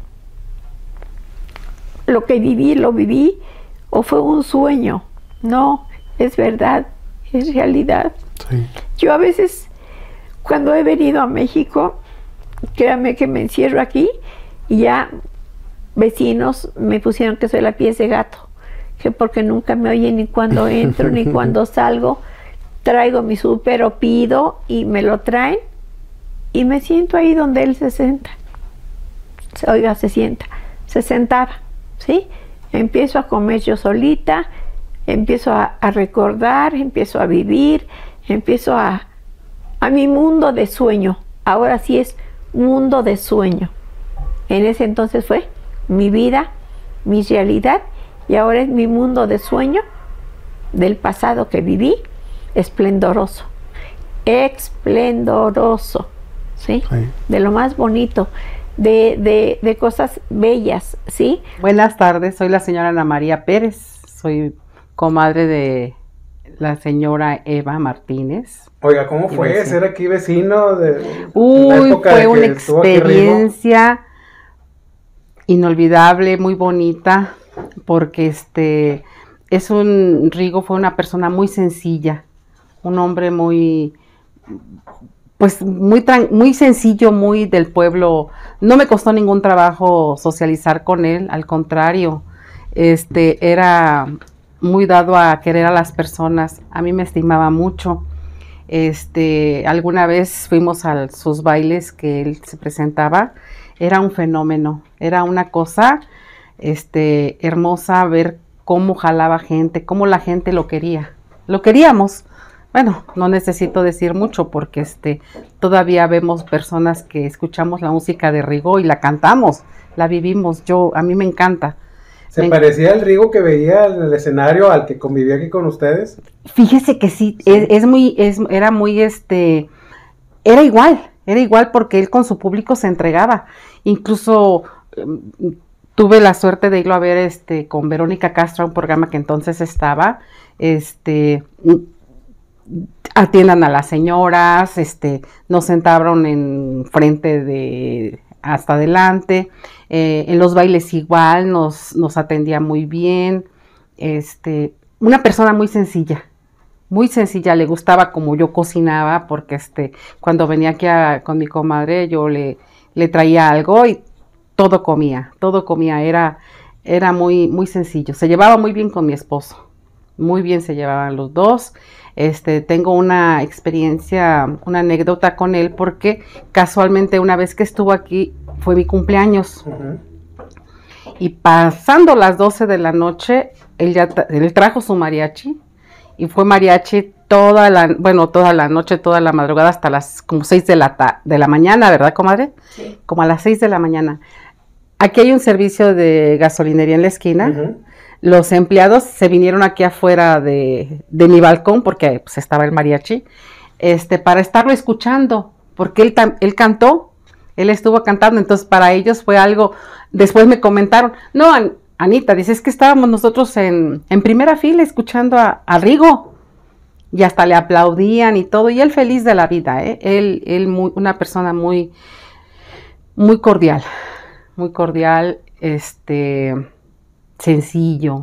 lo que viví, lo viví, o fue un sueño. No, es verdad, es realidad. Sí. Yo a veces, cuando he venido a México, créanme que me encierro aquí, y ya vecinos me pusieron que soy la pies de gato, que porque nunca me oyen ni cuando entro, ni cuando salgo. Traigo mi súper o pido y me lo traen, y me siento ahí donde él se sienta. Oiga, se sienta, se sentaba, ¿sí? Empiezo a comer yo solita, empiezo a, a recordar, empiezo a vivir, empiezo a, a mi mundo de sueño. Ahora sí es mundo de sueño. En ese entonces fue mi vida, mi realidad, y ahora es mi mundo de sueño del pasado que viví, esplendoroso, esplendoroso, ¿sí? Sí. De lo más bonito, de, de, de cosas bellas, ¿sí? Buenas tardes, soy la señora Ana María Pérez, soy comadre de la señora Eva Martínez. Oiga, ¿cómo fue ser aquí vecino? De, Uy, fue una experiencia inolvidable, muy bonita, porque este es un Rigo fue una persona muy sencilla, un hombre muy, pues muy muy sencillo, muy del pueblo. No me costó ningún trabajo socializar con él, al contrario, este era muy dado a querer a las personas. A mí me estimaba mucho. Este, alguna vez fuimos a sus bailes que él se presentaba, era un fenómeno, era una cosa este, hermosa ver cómo jalaba gente, cómo la gente lo quería, lo queríamos. Bueno, no necesito decir mucho porque este, todavía vemos personas que escuchamos la música de Rigo y la cantamos, la vivimos, yo, a mí me encanta. ¿Se me parecía el Rigo que veía en el escenario al que convivía aquí con ustedes? Fíjese que sí, sí. Es, es muy, es, era muy, este, era igual, era igual porque él con su público se entregaba, incluso um, tuve la suerte de irlo a ver, este, con Verónica Castro, un programa que entonces estaba, este, atiendan a las señoras, este, nos sentaron en frente de, hasta adelante, eh, en los bailes igual, nos, nos atendía muy bien, este, una persona muy sencilla, muy sencilla, le gustaba como yo cocinaba, porque este, cuando venía aquí a, con mi comadre, yo le, le traía algo y todo comía, todo comía, era, era muy, muy sencillo, se llevaba muy bien con mi esposo, muy bien se llevaban los dos. Este, tengo una experiencia, una anécdota con él, porque casualmente una vez que estuvo aquí fue mi cumpleaños. Uh-huh. Y pasando las doce de la noche, él ya él trajo su mariachi y fue mariachi toda la, bueno, toda la noche, toda la madrugada, hasta las como seis de la, ta de la mañana, ¿verdad, comadre? Sí. Como a las seis de la mañana. Aquí hay un servicio de gasolinería en la esquina. Uh-huh. Los empleados se vinieron aquí afuera de, de mi balcón, porque pues, estaba el mariachi, este, para estarlo escuchando, porque él, él cantó, él estuvo cantando, entonces para ellos fue algo, después me comentaron, no, An Anita, dice, es que estábamos nosotros en, en primera fila escuchando a, a Rigo, y hasta le aplaudían y todo, y él feliz de la vida, ¿eh? él, él muy, una persona muy, muy cordial, muy cordial, este... sencillo,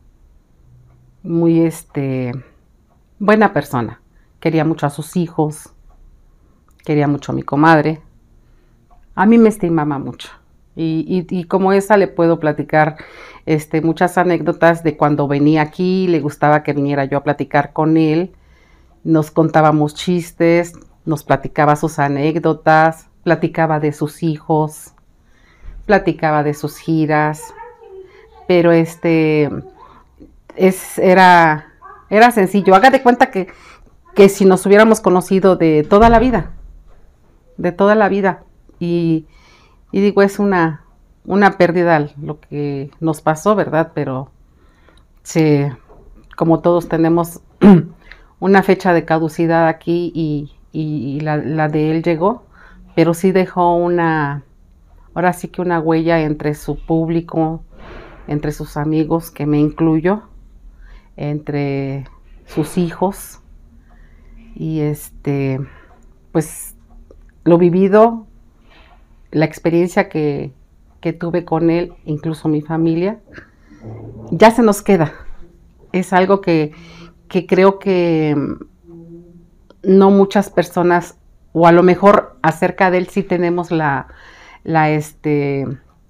muy este, buena persona, quería mucho a sus hijos, quería mucho a mi comadre, a mí me estimaba mucho, y, y, y como esa le puedo platicar este, muchas anécdotas de cuando venía aquí, le gustaba que viniera yo a platicar con él, nos contábamos chistes, nos platicaba sus anécdotas, platicaba de sus hijos, platicaba de sus giras, pero este, es, era, era sencillo. Haga de cuenta que, que si nos hubiéramos conocido de toda la vida, de toda la vida, y, y digo, es una, una pérdida lo que nos pasó, ¿verdad? Pero se, como todos tenemos una fecha de caducidad aquí y, y, y la, la de él llegó, pero sí dejó una, ahora sí que una huella entre su público, entre sus amigos, que me incluyo, entre sus hijos, y este, pues, lo vivido, la experiencia que, que tuve con él, incluso mi familia, ya se nos queda, es algo que, que creo que no muchas personas, o a lo mejor acerca de él sí tenemos la, la, este,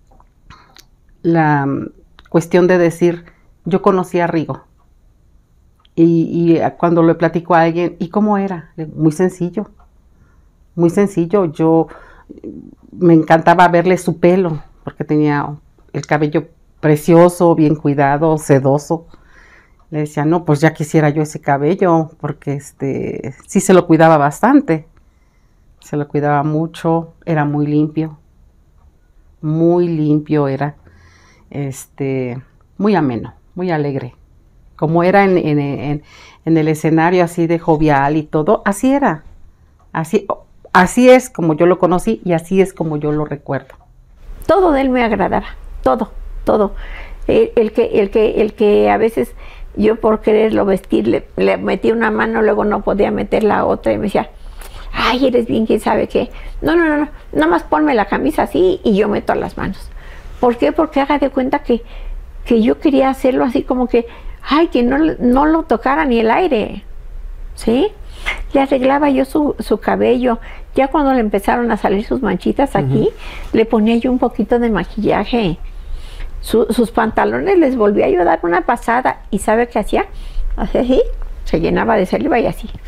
la cuestión de decir, yo conocí a Rigo, y, y cuando le platico a alguien, ¿y cómo era? Muy sencillo, muy sencillo, yo me encantaba verle su pelo, porque tenía el cabello precioso, bien cuidado, sedoso. Le decía, no, pues ya quisiera yo ese cabello, porque este, sí se lo cuidaba bastante, se lo cuidaba mucho, era muy limpio, muy limpio era. Este, muy ameno, muy alegre, como era en, en, en, en el escenario así de jovial y todo, así era, así, así es como yo lo conocí y así es como yo lo recuerdo. Todo de él me agradaba, todo, todo, el, el, que, el, que, el que a veces yo por quererlo vestir le, le metí una mano, luego no podía meter la otra y me decía, ay, eres bien, quién sabe qué, no, no, no, no, nada más ponme la camisa así y yo meto las manos. ¿Por qué? Porque haga de cuenta que, que yo quería hacerlo así como que, ay, que no, no lo tocara ni el aire, ¿sí? Le arreglaba yo su, su cabello, ya cuando le empezaron a salir sus manchitas aquí, uh-huh. le ponía yo un poquito de maquillaje, su, sus pantalones les volvía yo a dar una pasada, y ¿sabe qué hacía? Así, así, se llenaba de saliva y así,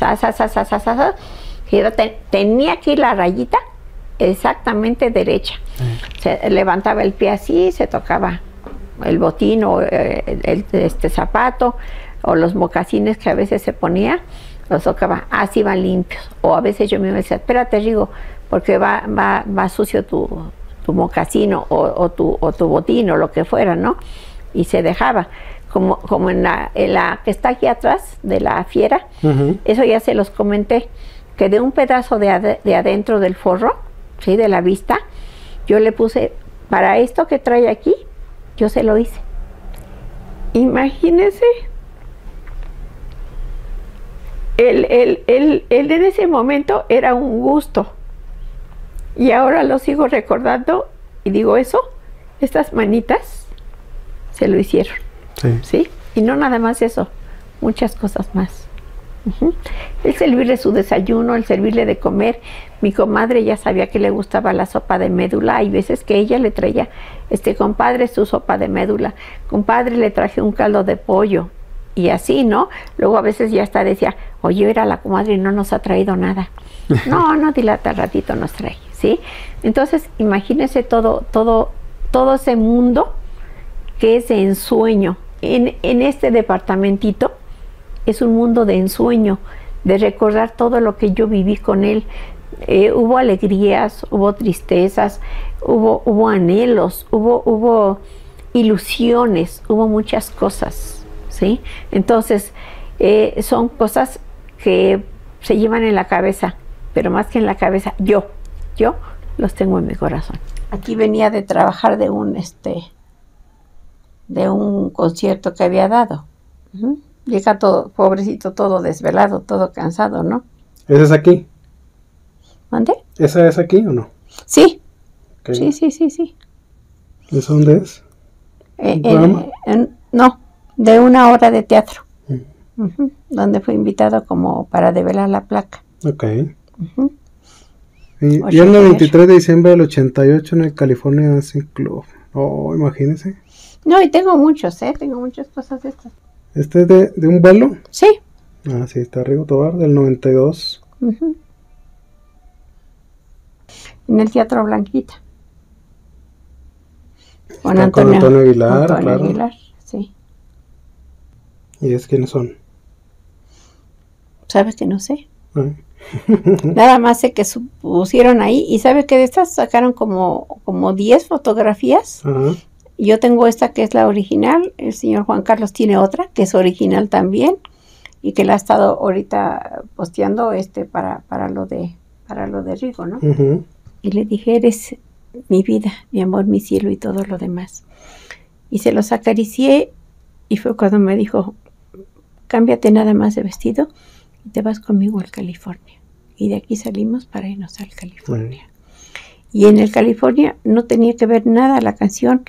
sa, sa, sa, sa, sa, sa, sa, te, tenía aquí la rayita exactamente derecha. Mm. Se levantaba el pie así, se tocaba el botín o eh, el, el, este zapato o los mocasines que a veces se ponía, los tocaba, así van limpios. O a veces yo me decía, espérate, Rigo, porque va, va, va sucio tu, tu mocasino o, o, tu, o tu botín o lo que fuera, ¿no? Y se dejaba. Como, como en, la, en la que está aquí atrás de la fiera, uh-huh. Eso ya se los comenté, que de un pedazo de, ad, de adentro del forro, ¿sí? De la vista, yo le puse, para esto que trae aquí, yo se lo hice. Imagínense. El, el, el, el en ese momento era un gusto. Y ahora lo sigo recordando y digo eso, estas manitas se lo hicieron. Sí. ¿Sí? Y no nada más eso, muchas cosas más. Uh-huh. El servirle su desayuno, el servirle de comer. Mi comadre ya sabía que le gustaba la sopa de médula. Hay veces que ella le traía, este, compadre, su sopa de médula. Compadre, le traje un caldo de pollo. Y así, ¿no? Luego a veces ya hasta decía, oye, era la comadre y no nos ha traído nada. No, no, dilata, al ratito nos trae, ¿sí? Entonces, imagínense todo, todo, todo ese mundo que es de ensueño. En, en este departamentito es un mundo de ensueño, de recordar todo lo que yo viví con él. Eh, hubo alegrías, hubo tristezas, hubo, hubo anhelos, hubo, hubo ilusiones, hubo muchas cosas, ¿sí? Entonces, eh, son cosas que se llevan en la cabeza, pero más que en la cabeza, yo, yo los tengo en mi corazón. Aquí venía de trabajar de un, este, de un concierto que había dado. Uh-huh. Llega todo, pobrecito, todo desvelado, todo cansado, ¿no? ¿Esa es aquí? ¿Dónde? ¿Esa es aquí o no? Sí. Okay. Sí, sí, sí, sí. ¿Eso dónde es? Eh, eh, en, no, de una hora de teatro. Mm. Uh-huh. Donde fue invitado como para develar la placa. Ok. Uh-huh. Y, y en el veintitrés de diciembre del ochenta y ocho en el California Dancing Club. Oh, imagínense. No, y tengo muchos, ¿eh? Tengo muchas cosas de estas. ¿Este es de, de un vuelo? Sí. Ah, sí, está Rigo Tobar, del noventa y dos. Uh-huh. En el Teatro Blanquita. Con Antonio, con Antonio Aguilar, Antonio claro. Aguilar, sí. ¿Y es quiénes son? ¿Sabes que no sé? Ay. Nada más sé que pusieron ahí. ¿Y sabe que de estas sacaron como, como diez fotografías? Ajá. Yo tengo esta que es la original, el señor Juan Carlos tiene otra que es original también y que la ha estado ahorita posteando este para, para lo de para lo de Rigo, ¿no? Uh-huh. Y le dije, eres mi vida, mi amor, mi cielo y todo lo demás. Y se los acaricié y fue cuando me dijo, cámbiate nada más de vestido y te vas conmigo al California. Y de aquí salimos para irnos al California. Uh-huh. Y en el California no tenía que ver nada la canción.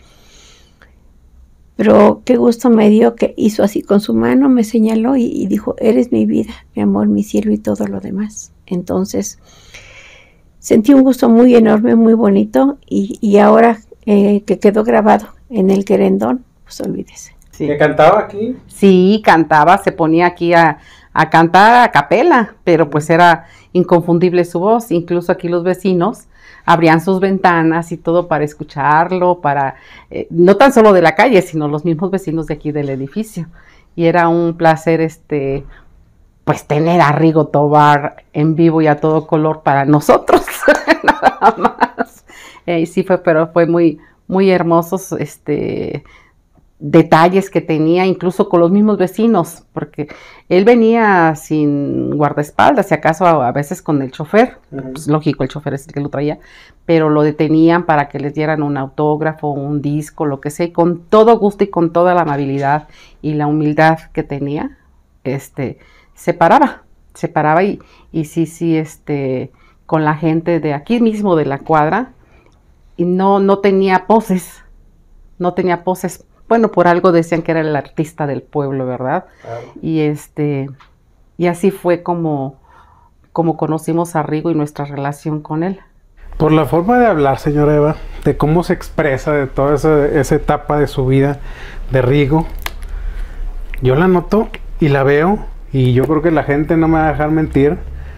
Pero qué gusto me dio que hizo así con su mano, me señaló y, y dijo, eres mi vida, mi amor, mi cielo y todo lo demás. Entonces, sentí un gusto muy enorme, muy bonito y, y ahora eh, que quedó grabado en el querendón, pues olvídese. Sí. ¿Que cantaba aquí? Sí, cantaba, se ponía aquí a, a cantar a capela, pero pues era inconfundible su voz, incluso aquí los vecinos abrían sus ventanas y todo para escucharlo, para, eh, no tan solo de la calle, sino los mismos vecinos de aquí del edificio. Y era un placer, este, pues tener a Rigo Tobar en vivo y a todo color para nosotros, nada más. Eh, y sí fue, pero fue muy, muy hermosos, este, detalles que tenía, incluso con los mismos vecinos, porque él venía sin guardaespaldas, si acaso a, a veces con el chofer, uh-huh. Pues lógico, el chofer es el que lo traía, pero lo detenían para que les dieran un autógrafo, un disco, lo que sea, y con todo gusto y con toda la amabilidad y la humildad que tenía, este, se paraba, se paraba y, y sí, sí, este, con la gente de aquí mismo de la cuadra, y no, no tenía poses, no tenía poses. Bueno, por algo decían que era el artista del pueblo, ¿verdad? Claro. Y este, y así fue como, como conocimos a Rigo y nuestra relación con él. Por la forma de hablar, señora Eva, de cómo se expresa, de toda esa, esa etapa de su vida de Rigo, yo la noto y la veo y yo creo que la gente no me va a dejar mentir,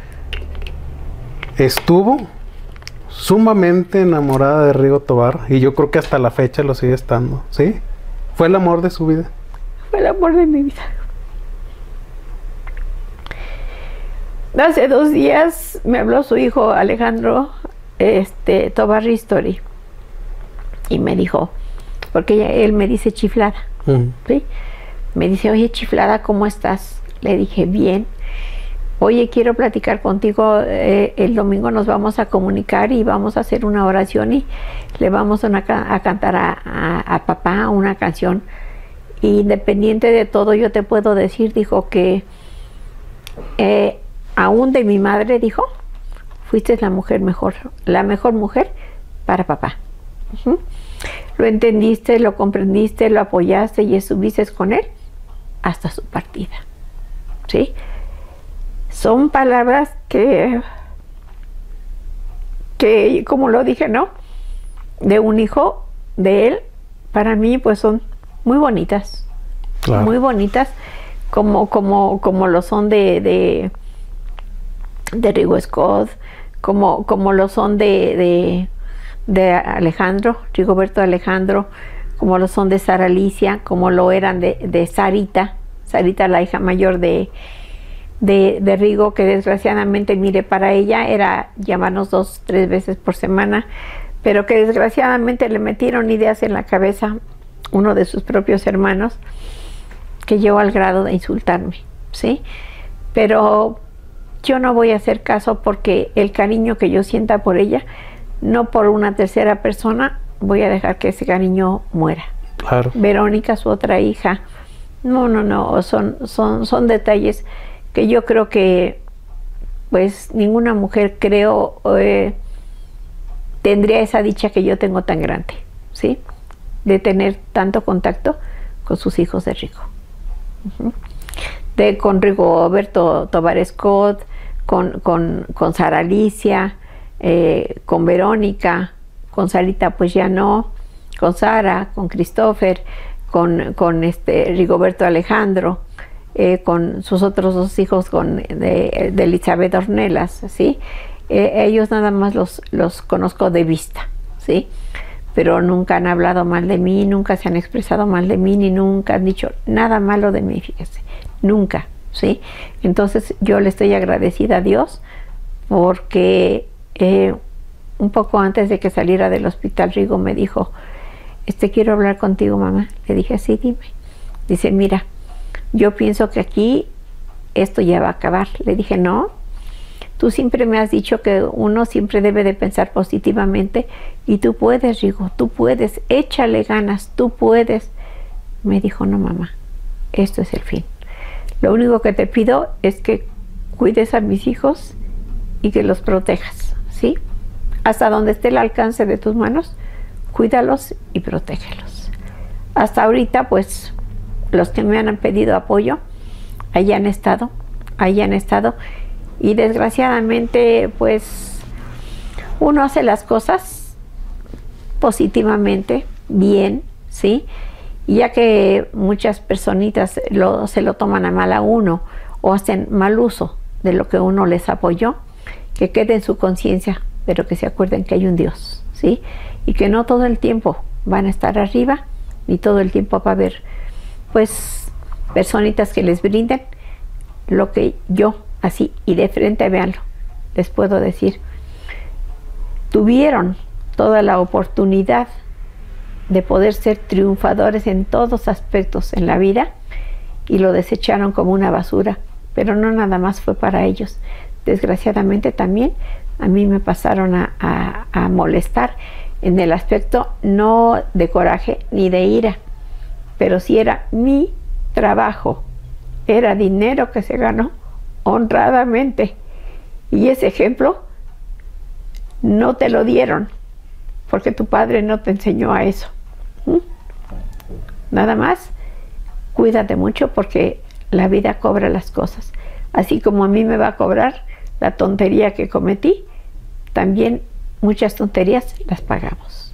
estuvo sumamente enamorada de Rigo Tobar, y yo creo que hasta la fecha lo sigue estando, ¿sí? Fue el amor de su vida. Fue el amor de mi vida. Hace dos días me habló su hijo Alejandro este, Tobar Ristori y me dijo, porque ella, él me dice chiflada, uh-huh. ¿sí? Me dice, oye chiflada, ¿cómo estás? Le dije, bien. Oye, quiero platicar contigo, eh, el domingo nos vamos a comunicar y vamos a hacer una oración y le vamos a, una, a cantar a, a, a papá una canción. Independiente de todo, yo te puedo decir, dijo que eh, aún de mi madre, dijo, fuiste la mujer mejor, la mejor mujer para papá. Uh-huh. Lo entendiste, lo comprendiste, lo apoyaste y estuviste con él hasta su partida. ¿Sí? Son palabras que, que, como lo dije, ¿no? De un hijo de él, para mí, pues son muy bonitas. Claro. Muy bonitas, como, como, como lo son de, de, de Rigo Scott, como, como lo son de, de, de Alejandro, Rigoberto Alejandro, como lo son de Sara Alicia, como lo eran de, de Sarita, Sarita, la hija mayor de, de, de Rigo, que desgraciadamente, mire, para ella era llamarnos dos, tres veces por semana, pero que desgraciadamente le metieron ideas en la cabeza uno de sus propios hermanos, que llegó al grado de insultarme, ¿sí? Pero yo no voy a hacer caso, porque el cariño que yo sienta por ella, no por una tercera persona, voy a dejar que ese cariño muera. Claro. Verónica, su otra hija, no, no, no, son, son, son detalles que yo creo que, pues, ninguna mujer, creo, eh, tendría esa dicha que yo tengo tan grande, ¿sí? De tener tanto contacto con sus hijos de Rigo. Uh-huh. De, con Rigoberto Tobar Scott, con, con, con Sara Alicia, eh, con Verónica, con Sarita pues ya no, con Sara, con Christopher, con, con este Rigoberto Alejandro, eh, con sus otros dos hijos, con de, de Elizabeth Ornelas, ¿sí? Eh, ellos nada más los, los conozco de vista, ¿sí? Pero nunca han hablado mal de mí, nunca se han expresado mal de mí, ni nunca han dicho nada malo de mí, fíjese, nunca, ¿sí? Entonces yo le estoy agradecida a Dios, porque eh, un poco antes de que saliera del hospital, Rigo me dijo, este, quiero hablar contigo, mamá. Le dije, sí, dime. Dice, mira, yo pienso que aquí esto ya va a acabar. Le dije, no, tú siempre me has dicho que uno siempre debe de pensar positivamente, y tú puedes, Rigo, tú puedes, échale ganas, tú puedes. Me dijo, no, mamá, esto es el fin. Lo único que te pido es que cuides a mis hijos y que los protejas, ¿sí? Hasta donde esté el alcance de tus manos, cuídalos y protégelos. Hasta ahorita, pues, los que me han pedido apoyo, ahí han estado, ahí han estado, y desgraciadamente, pues, uno hace las cosas positivamente, bien, ¿sí? Y ya que muchas personitas lo, se lo toman a mal a uno, o hacen mal uso de lo que uno les apoyó, que quede en su conciencia, pero que se acuerden que hay un Dios, ¿sí? Y que no todo el tiempo van a estar arriba, ni todo el tiempo va a haber, pues, personitas que les brinden lo que yo, así, y de frente, véanlo, les puedo decir, tuvieron toda la oportunidad de poder ser triunfadores en todos aspectos en la vida, y lo desecharon como una basura, pero no nada más fue para ellos. Desgraciadamente también a mí me pasaron a, a, a molestar en el aspecto no de coraje ni de ira, pero sí era mi trabajo, era dinero que se ganó honradamente, y ese ejemplo no te lo dieron porque tu padre no te enseñó a eso. ¿Mm? Nada más, cuídate mucho, porque la vida cobra las cosas, así como a mí me va a cobrar la tontería que cometí, también muchas tonterías las pagamos.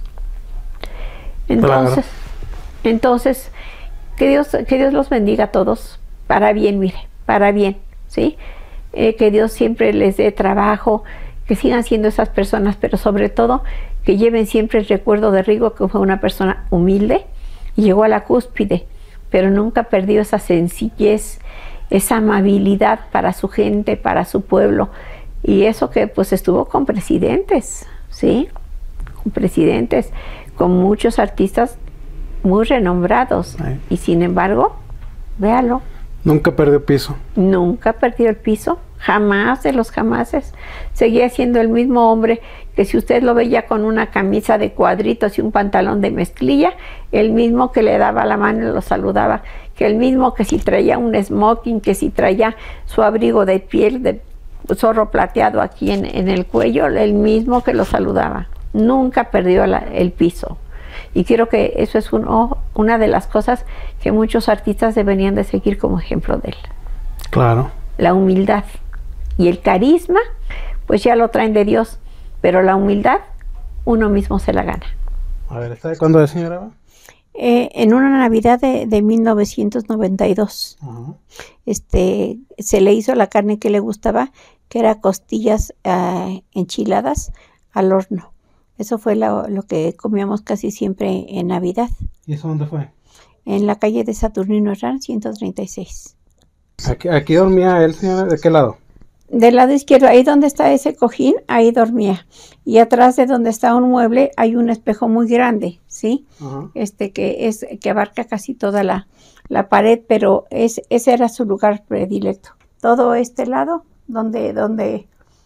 Entonces, claro. entonces que Dios, que Dios los bendiga a todos, para bien, mire, para bien, ¿sí? Eh, que Dios siempre les dé trabajo, que sigan siendo esas personas, pero sobre todo que lleven siempre el recuerdo de Rigo, que fue una persona humilde y llegó a la cúspide, pero nunca perdió esa sencillez, esa amabilidad para su gente, para su pueblo, y eso que pues estuvo con presidentes, ¿sí? Con presidentes, con muchos artistas muy renombrados, Ay. y sin embargo, véalo, Nunca perdió piso. nunca perdió el piso, jamás de los jamases. Seguía siendo el mismo hombre que si usted lo veía con una camisa de cuadritos y un pantalón de mezclilla, el mismo que le daba la mano y lo saludaba, que el mismo que si traía un smoking, que si traía su abrigo de piel de zorro plateado aquí en, en el cuello, el mismo que lo saludaba. Nunca perdió la, el piso. Y creo que eso es un, oh, una de las cosas que muchos artistas deberían de seguir como ejemplo de él. Claro. La humildad y el carisma, pues ya lo traen de Dios, pero la humildad uno mismo se la gana. A ver, ¿esta de cuándo es, señora Eva? Eh, en una Navidad de, de mil novecientos noventa y dos, Ajá. este, se le hizo la carne que le gustaba, que era costillas uh, enchiladas al horno. Eso fue lo, lo que comíamos casi siempre en Navidad. ¿Y eso dónde fue? En la calle de Saturnino Herrán, ciento treinta y seis. Aquí, aquí dormía él, señora. ¿De qué lado? Del lado izquierdo, ahí donde está ese cojín, ahí dormía. Y atrás de donde está un mueble hay un espejo muy grande, ¿sí? Ajá. Este que es que abarca casi toda la, la pared, pero es, ese era su lugar predilecto. Todo este lado, donde, donde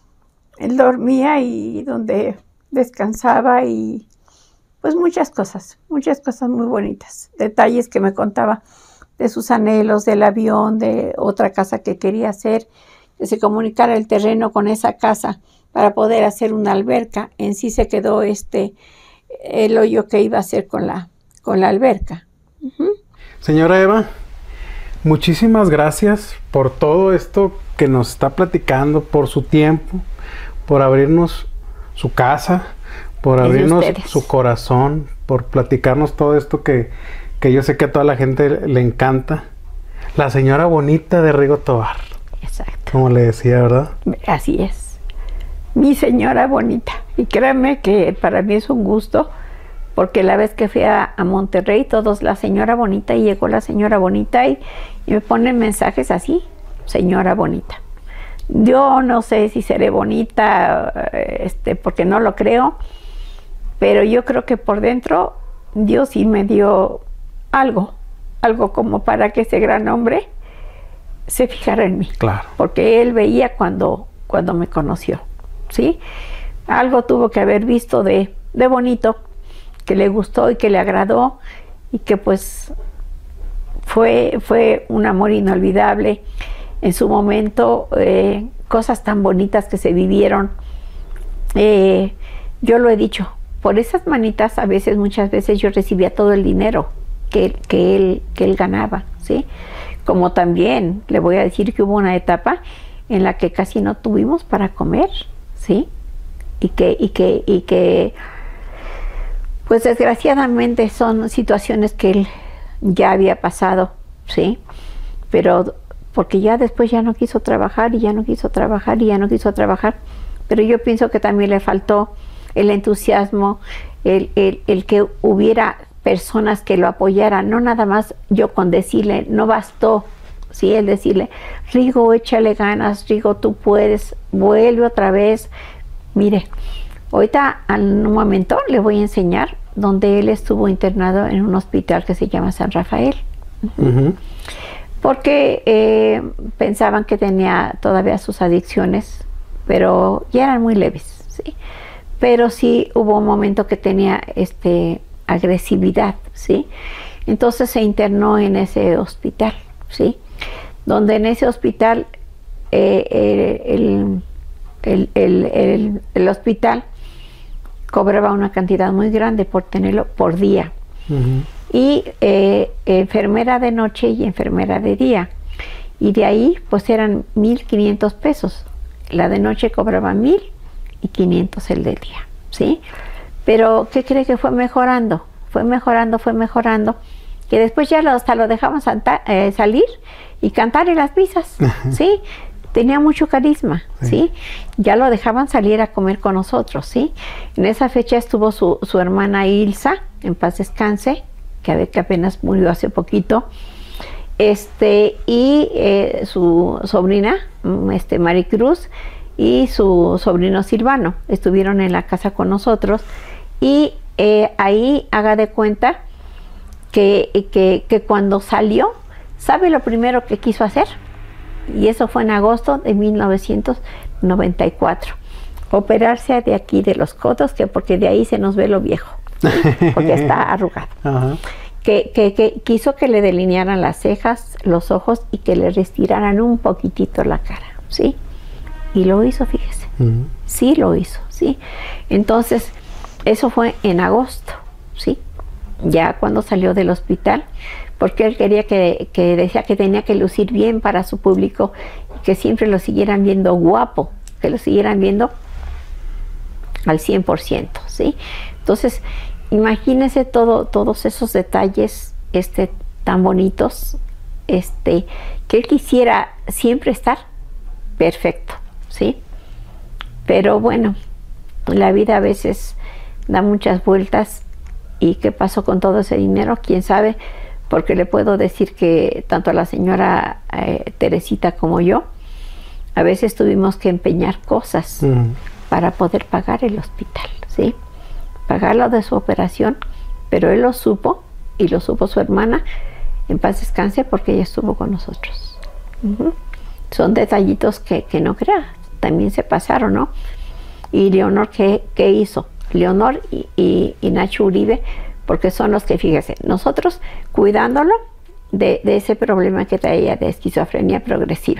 él dormía y donde descansaba y pues muchas cosas, muchas cosas muy bonitas. Detalles que me contaba de sus anhelos, del avión, de otra casa que quería hacer, que se comunicara el terreno con esa casa para poder hacer una alberca. En sí se quedó este el hoyo que iba a hacer con la, con la alberca. Uh-huh. Señora Eva, muchísimas gracias por todo esto que nos está platicando, por su tiempo, por abrirnos su casa, por abrirnos su corazón, por platicarnos todo esto que, que yo sé que a toda la gente le encanta. La señora bonita de Rigo Tovar. Exacto. Como le decía, ¿verdad? Así es. Mi señora bonita. Y créanme que para mí es un gusto, porque la vez que fui a, a Monterrey, todos la señora bonita, y llegó la señora bonita y, y me ponen mensajes así, señora bonita. Yo no sé si seré bonita, este, porque no lo creo, pero yo creo que por dentro Dios sí me dio algo, algo como para que ese gran hombre se fijara en mí. Claro. Porque él veía cuando, cuando me conoció, ¿sí? Algo tuvo que haber visto de, de bonito, que le gustó y que le agradó, y que pues fue, fue un amor inolvidable. En su momento, eh, cosas tan bonitas que se vivieron. Eh, yo lo he dicho, por esas manitas, a veces, muchas veces, yo recibía todo el dinero que, que, él, que él ganaba, ¿sí? Como también le voy a decir que hubo una etapa en la que casi no tuvimos para comer, ¿sí? Y que, y que, y que, pues desgraciadamente son situaciones que él ya había pasado, ¿sí? Pero porque ya después ya no quiso trabajar y ya no quiso trabajar y ya no quiso trabajar. Pero yo pienso que también le faltó el entusiasmo, el, el, el que hubiera personas que lo apoyaran, no nada más yo con decirle, no bastó, ¿sí? El decirle, Rigo, échale ganas, Rigo, tú puedes, vuelve otra vez. Mire, ahorita en un momento le voy a enseñar donde él estuvo internado en un hospital que se llama San Rafael. Uh-huh. Porque eh, pensaban que tenía todavía sus adicciones, pero ya eran muy leves, ¿sí? Pero sí hubo un momento que tenía este, agresividad, ¿sí? Entonces se internó en ese hospital, ¿sí? Donde en ese hospital, eh, el, el, el, el, el hospital cobraba una cantidad muy grande por tenerlo por día. Uh-huh. Y eh, enfermera de noche y enfermera de día, y de ahí pues eran mil quinientos pesos. La de noche cobraba mil y quinientos el de día, ¿sí? Pero ¿qué cree que fue mejorando? Fue mejorando, fue mejorando, que después ya lo, hasta lo dejaban santa, eh, salir y cantar en las misas, ¿sí? Tenía mucho carisma, ¿sí? ¿sí? Ya lo dejaban salir a comer con nosotros, ¿sí? En esa fecha estuvo su, su hermana Ilsa, en paz descanse, que, que apenas murió hace poquito, este, y eh, su sobrina, este, Maricruz, y su sobrino Silvano, estuvieron en la casa con nosotros, y eh, ahí haga de cuenta que, que, que cuando salió, ¿sabe lo primero que quiso hacer? Y eso fue en agosto de mil novecientos noventa y cuatro. Operarse de aquí de los codos, que porque de ahí se nos ve lo viejo, ¿sí? Porque está arrugado. Uh-huh. que, que, que quiso que le delinearan las cejas, los ojos y que le retiraran un poquitito la cara, ¿sí? Y lo hizo, fíjese. Uh-huh. Sí lo hizo, ¿sí? Entonces, eso fue en agosto, ¿sí? Ya cuando salió del hospital, porque él quería que, que decía que tenía que lucir bien para su público y que siempre lo siguieran viendo guapo, que lo siguieran viendo al cien por ciento, ¿sí? Entonces, imagínense todo, todos esos detalles este, tan bonitos, este, que él quisiera siempre estar perfecto, ¿sí? Pero bueno, la vida a veces da muchas vueltas. ¿Y qué pasó con todo ese dinero? ¿Quién sabe? Porque le puedo decir que tanto la señora eh, Teresita como yo, a veces tuvimos que empeñar cosas mm. para poder pagar el hospital, ¿sí? Pagar lo de su operación, pero él lo supo, y lo supo su hermana, en paz descanse, porque ella estuvo con nosotros. Uh-huh. Son detallitos que, que no crea, también se pasaron, ¿no? Y Leonor, ¿qué, qué hizo? Leonor y, y, y Nacho Uribe, porque son los que, fíjese, nosotros cuidándolo de, de ese problema que traía de esquizofrenia progresiva,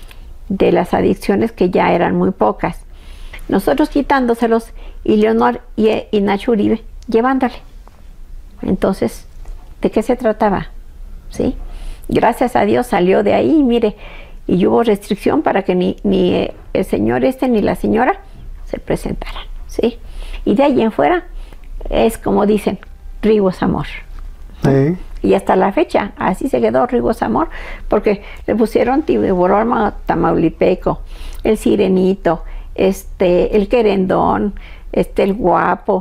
de las adicciones que ya eran muy pocas, nosotros quitándoselos y Leonor y, y Nacho Uribe llevándole. Entonces, ¿de qué se trataba? ¿Sí? Gracias a Dios salió de ahí, mire, y hubo restricción para que ni, ni el señor este ni la señora se presentaran, ¿sí? Y de ahí en fuera es como dicen, Rigo es amor. Sí. Y hasta la fecha, así se quedó Rigo es amor, porque le pusieron tiburón tamaulipeco, el sirenito, este, el querendón, este, el guapo,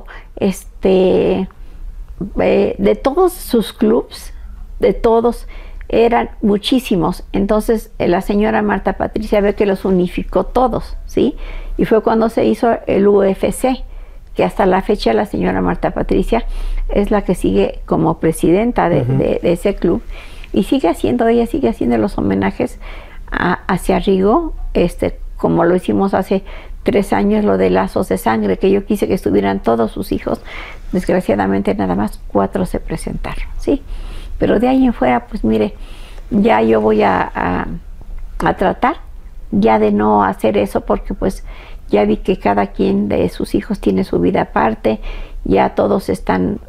este, eh, de todos sus clubs, de todos, eran muchísimos. Entonces eh, la señora Marta Patricia ve que los unificó todos, ¿sí? Y fue cuando se hizo el U F C, que hasta la fecha la señora Marta Patricia es la que sigue como presidenta de, uh-huh. de, de ese club, y sigue haciendo, ella sigue haciendo los homenajes a, hacia Rigo, este, como lo hicimos hace tres años, lo de Lazos de Sangre, que yo quise que estuvieran todos sus hijos. Desgraciadamente nada más cuatro se presentaron, ¿sí? Pero de ahí en fuera, pues mire, ya yo voy a, a, a tratar ya de no hacer eso, porque pues ya vi que cada quien de sus hijos tiene su vida aparte, ya todos están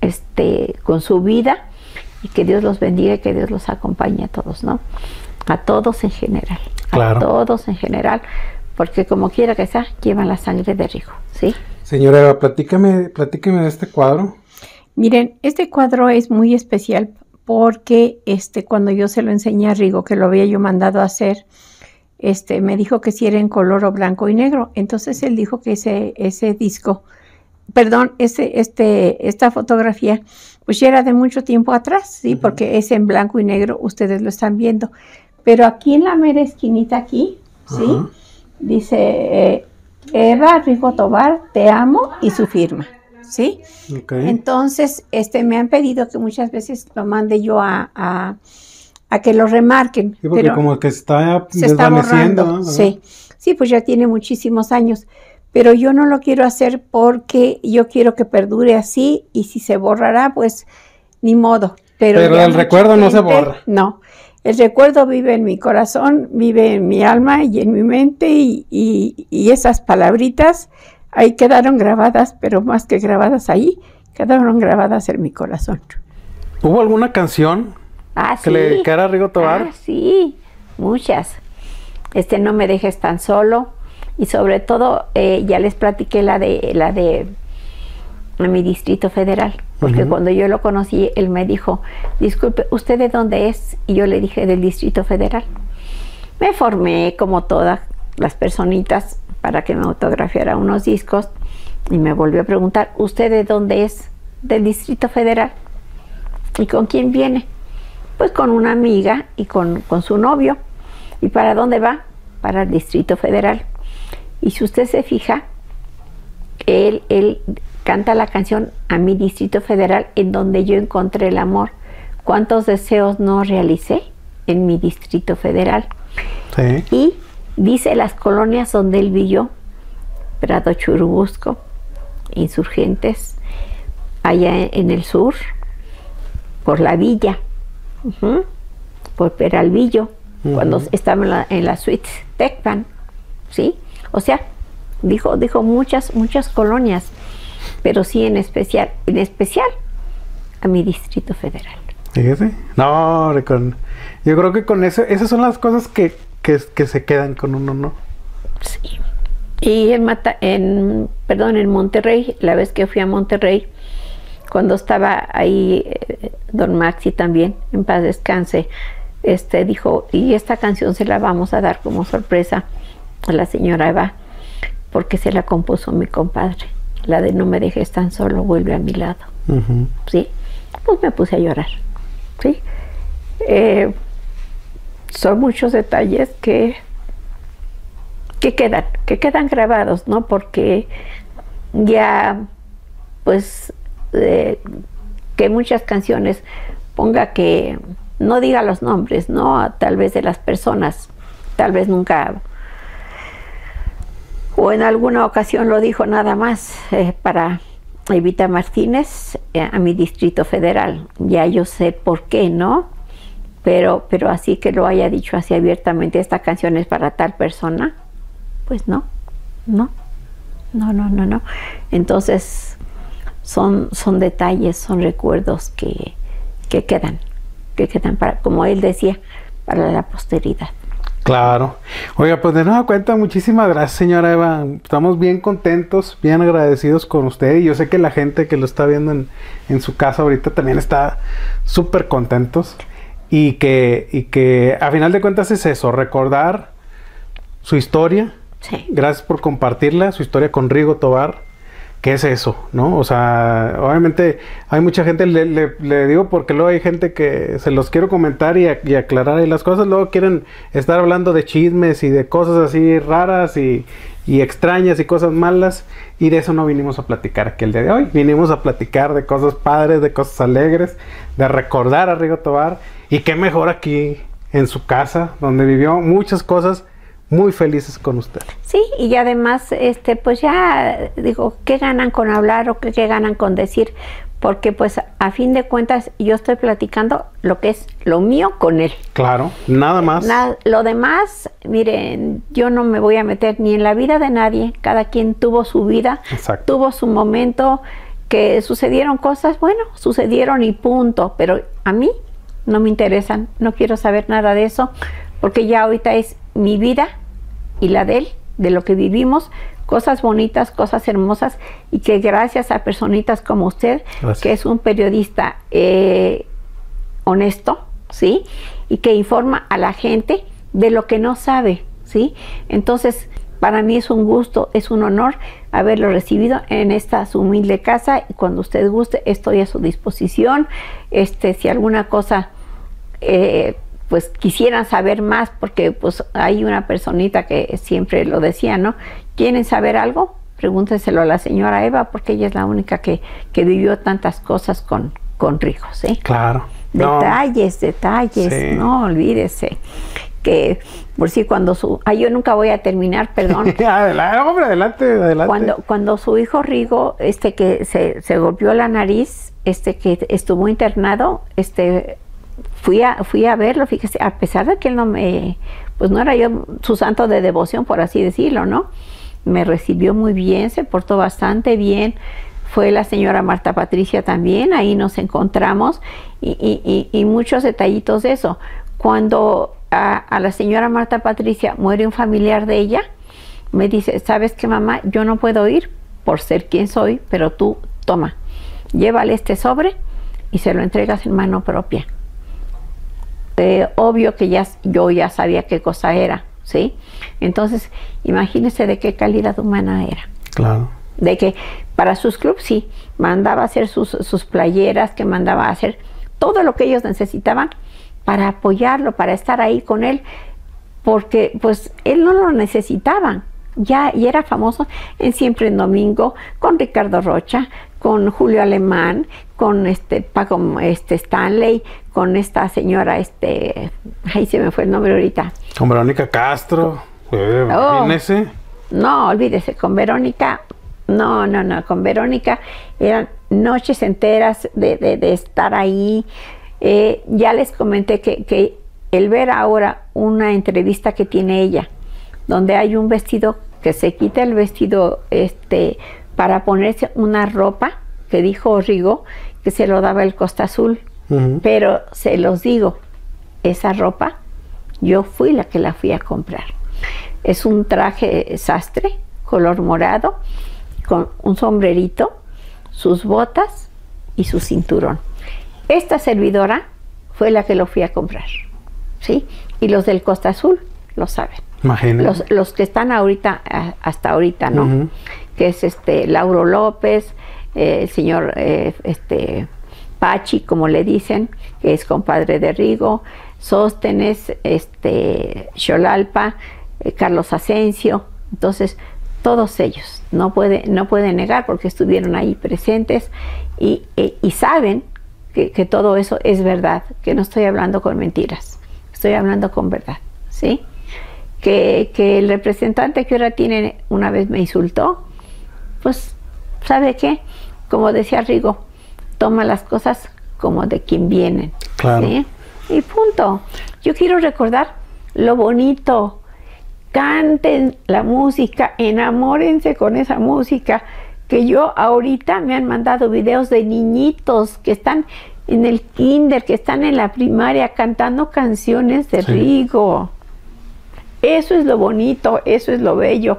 este, con su vida, y que Dios los bendiga y que Dios los acompañe a todos, ¿no? A todos en general, claro. A todos en general, porque como quiera que sea, llevan la sangre de Rigo, ¿sí? Señora Eva, platícame, platícame de este cuadro. Miren, este cuadro es muy especial porque este, cuando yo se lo enseñé a Rigo, que lo había yo mandado a hacer, este, me dijo que si era en color o blanco y negro. Entonces él dijo que ese, ese disco, perdón, ese, este, esta fotografía, pues ya era de mucho tiempo atrás, ¿sí? Uh-huh. Porque es en blanco y negro, ustedes lo están viendo. Pero aquí en la mera esquinita aquí, ¿sí? Uh-huh. Dice, eh, Eva Rigo Tovar, te amo, y su firma, ¿sí? Okay. Entonces, este, me han pedido que muchas veces lo mande yo a... a a que lo remarquen. Sí, porque pero como que está se está borrando, ¿no? Sí, sí, pues ya tiene muchísimos años, pero yo no lo quiero hacer porque yo quiero que perdure así, y si se borrará, pues ni modo. Pero, pero el recuerdo gente, no se borra. No, el recuerdo vive en mi corazón, vive en mi alma y en mi mente, y, y, y esas palabritas ahí quedaron grabadas, pero más que grabadas ahí, quedaron grabadas en mi corazón. ¿Hubo alguna canción Ah, que sí. le dedicara a Rigo Tovar? Ah, sí, muchas. Este, No me dejes tan solo, y sobre todo, eh, ya les platiqué la de, la de a mi Distrito Federal, porque uh-huh. cuando yo lo conocí, él me dijo, disculpe, ¿usted de dónde es? Y yo le dije, del Distrito Federal. Me formé como todas las personitas para que me autografiara unos discos y me volvió a preguntar, ¿usted de dónde es? Del Distrito Federal. ¿Y con quién viene? Pues con una amiga y con, con su novio. ¿Y para dónde va? Para el Distrito Federal. Y si usted se fija, él, él canta la canción A mi Distrito Federal, en donde yo encontré el amor. ¿Cuántos deseos no realicé en mi Distrito Federal? Sí. Y dice las colonias donde él vivió: Prado Churubusco, Insurgentes, allá en el sur, por la Villa, uh-huh, por Peralvillo, uh-huh. cuando estaba en la, en la suite Tecpan, ¿sí? O sea, dijo, dijo muchas, muchas colonias, pero sí en especial, en especial a mi Distrito Federal. Fíjese. No, con, yo creo que con eso, esas son las cosas que, que, que se quedan con uno, ¿no? Sí. Y en, Mata, en, perdón, en Monterrey, la vez que fui a Monterrey, cuando estaba ahí eh, don Maxi también, en paz descanse, este dijo, y esta canción se la vamos a dar como sorpresa a la señora Eva, porque se la compuso mi compadre, la de No me dejes tan solo, vuelve a mi lado. Uh-huh. ¿Sí? Pues me puse a llorar. ¿Sí? Eh, son muchos detalles que que quedan, que quedan grabados, ¿no? Porque ya, pues, eh, que muchas canciones ponga que no diga los nombres, ¿no? Tal vez de las personas, tal vez nunca, o en alguna ocasión lo dijo nada más eh, para Evita Martínez, eh, a mi Distrito Federal. Ya yo sé por qué, ¿no? Pero, pero así que lo haya dicho así abiertamente, esta canción es para tal persona, pues no, no, no, no, no, no. Entonces, son, son detalles, son recuerdos que, que quedan, que quedan para, como él decía, para la posteridad. Claro. Oiga, pues de nueva cuenta, muchísimas gracias, señora Eva. Estamos bien contentos, bien agradecidos con usted. Y yo sé que la gente que lo está viendo en, en su casa ahorita también está súper contentos. Y que, y que a final de cuentas es eso, recordar su historia. Sí. Gracias por compartirla, su historia con Rigo Tobar. ¿Qué es eso? ¿No? O sea, obviamente hay mucha gente, le, le, le digo porque luego hay gente que se los quiero comentar y, y aclarar ahí las cosas, luego quieren estar hablando de chismes y de cosas así raras y, y extrañas y cosas malas, y de eso no vinimos a platicar aquí el día de hoy. Vinimos a platicar de cosas padres, de cosas alegres, de recordar a Rigo Tobar, y qué mejor aquí en su casa, donde vivió muchas cosas muy felices con usted. Sí, y además, este, pues ya, digo, ¿qué ganan con hablar o qué, qué ganan con decir? Porque pues a fin de cuentas yo estoy platicando lo que es lo mío con él. Claro, nada más. Nada, lo demás, miren, yo no me voy a meter ni en la vida de nadie, cada quien tuvo su vida, exacto, tuvo su momento, que sucedieron cosas, bueno, sucedieron y punto, pero a mí no me interesan, no quiero saber nada de eso, porque ya ahorita es mi vida y la de él, de lo que vivimos, cosas bonitas, cosas hermosas, y que gracias a personitas como usted, gracias, que es un periodista eh, honesto, ¿sí? Y que informa a la gente de lo que no sabe, ¿sí? Entonces, para mí es un gusto, es un honor haberlo recibido en esta su humilde casa, y cuando usted guste, estoy a su disposición. Este, si alguna cosa eh, pues quisieran saber más, porque pues hay una personita que siempre lo decía, ¿no? ¿Quieren saber algo? Pregúntenselo a la señora Eva, porque ella es la única que, que vivió tantas cosas con, con Rigo, ¿sí? Claro. Detalles, no. detalles, sí, no olvídese. Que por si cuando su... Ay, yo nunca voy a terminar, perdón. adelante, hombre, adelante, adelante. Cuando, cuando su hijo Rigo, este que se, se golpeó la nariz, este que estuvo internado, este... Fui a, fui a verlo, fíjese, a pesar de que él no me, pues no era yo su santo de devoción, por así decirlo, ¿no? Me recibió muy bien, se portó bastante bien. Fue la señora Marta Patricia también, ahí nos encontramos, y, y, y, y muchos detallitos de eso. Cuando a, a la señora Marta Patricia muere un familiar de ella, me dice, ¿sabes qué, mamá? Yo no puedo ir por ser quien soy, pero tú toma, llévale este sobre y se lo entregas en mano propia. Eh, obvio que ya, yo ya sabía qué cosa era, ¿sí? Entonces, imagínese de qué calidad humana era. Claro. De que para sus clubs sí, mandaba a hacer sus, sus playeras, que mandaba a hacer todo lo que ellos necesitaban para apoyarlo, para estar ahí con él, porque pues él no lo necesitaba. Ya, y era famoso en Siempre en Domingo, con Ricardo Rocha, con Julio Alemán, con este Paco este Stanley, con esta señora, este, ahí se me fue el nombre ahorita. Con Verónica Castro, eh, Oh. imagínese. No, olvídese, con Verónica, no, no, no, con Verónica eran noches enteras de, de, de estar ahí. Eh, ya les comenté que, que el ver ahora una entrevista que tiene ella, donde hay un vestido, que se quita el vestido este, para ponerse una ropa, que dijo Rigo, que se lo daba el Costa Azul. Uh-huh. Pero se los digo, esa ropa, yo fui la que la fui a comprar. Es un traje sastre, color morado, con un sombrerito, sus botas y su cinturón. Esta servidora fue la que lo fui a comprar, ¿sí? Y los del Costa Azul lo saben. Imagínate. Los, los que están ahorita, a- hasta ahorita, ¿no? Uh-huh. Que es este Lauro López, eh, el señor eh, este Pachi, como le dicen, que es compadre de Rigo, Sóstenes, este Xolalpa, eh, Carlos Asensio. Entonces, todos ellos no puede, no puede negar, porque estuvieron ahí presentes y, y, y saben que, que todo eso es verdad, que no estoy hablando con mentiras, estoy hablando con verdad, ¿sí? Que, que el representante que ahora tiene una vez me insultó, pues, ¿sabe qué? Como decía Rigo, toma las cosas como de quien vienen. Claro. ¿Sí? Y punto. Yo quiero recordar lo bonito. Canten la música, enamórense con esa música, que yo ahorita me han mandado videos de niñitos que están en el kinder, que están en la primaria cantando canciones de Sí. Rigo. Eso es lo bonito, eso es lo bello.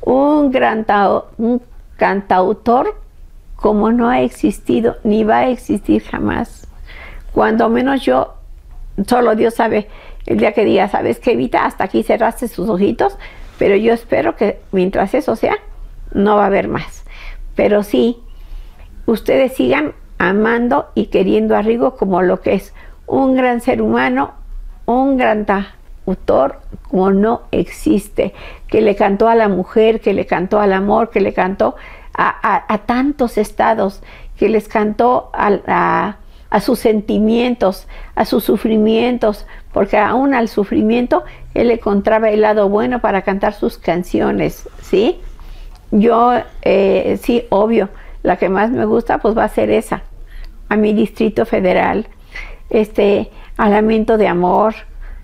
Un gran tao- un cantautor como no ha existido ni va a existir jamás. Cuando menos yo, solo Dios sabe, el día que diga, ¿sabes qué, Evita? Hasta aquí cerraste sus ojitos, pero yo espero que mientras eso sea, no va a haber más. Pero sí, ustedes sigan amando y queriendo a Rigo como lo que es, un gran ser humano, un gran autor como no existe, que le cantó a la mujer, que le cantó al amor, que le cantó a, a, a tantos estados, que les cantó a, a, a sus sentimientos, a sus sufrimientos, porque aún al sufrimiento él le encontraba el lado bueno para cantar sus canciones, ¿sí? Yo, eh, sí, obvio, la que más me gusta pues va a ser esa, a mi Distrito Federal, este, a Lamento de Amor,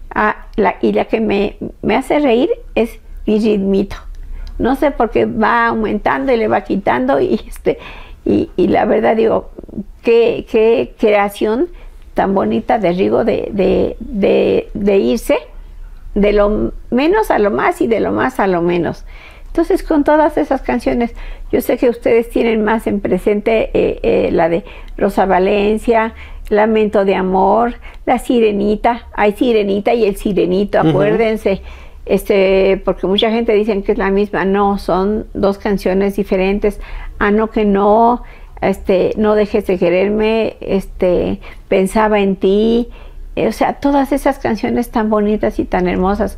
a la, y la que me, me hace reír es Mi Ritmito. No sé por qué va aumentando y le va quitando, y, este, y, y la verdad digo, qué, qué creación tan bonita de Rigo de, de, de, de irse de lo menos a lo más y de lo más a lo menos. Entonces, con todas esas canciones, yo sé que ustedes tienen más en presente eh, eh, la de Rosa Valencia, Lamento de Amor, La Sirenita, hay Sirenita y El Sirenito, Uh-huh. acuérdense, este, porque mucha gente dice que es la misma. No, son dos canciones diferentes. Ah, no, que no, este, No dejes de quererme, este, Pensaba en ti, eh, o sea, todas esas canciones tan bonitas y tan hermosas.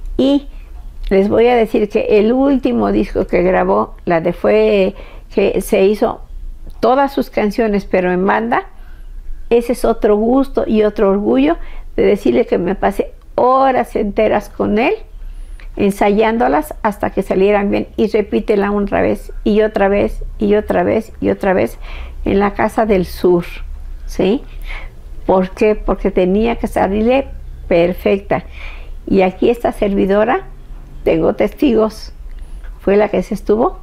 Y les voy a decir que el último disco que grabó, la de fue que se hizo todas sus canciones, pero en banda, ese es otro gusto y otro orgullo de decirle que me pasé horas enteras con él, ensayándolas hasta que salieran bien, y repítela otra vez, y otra vez, y otra vez, y otra vez, en la Casa del Sur, ¿sí? ¿Por qué? Porque tenía que salirle perfecta. Y aquí esta servidora, tengo testigos, fue la que se estuvo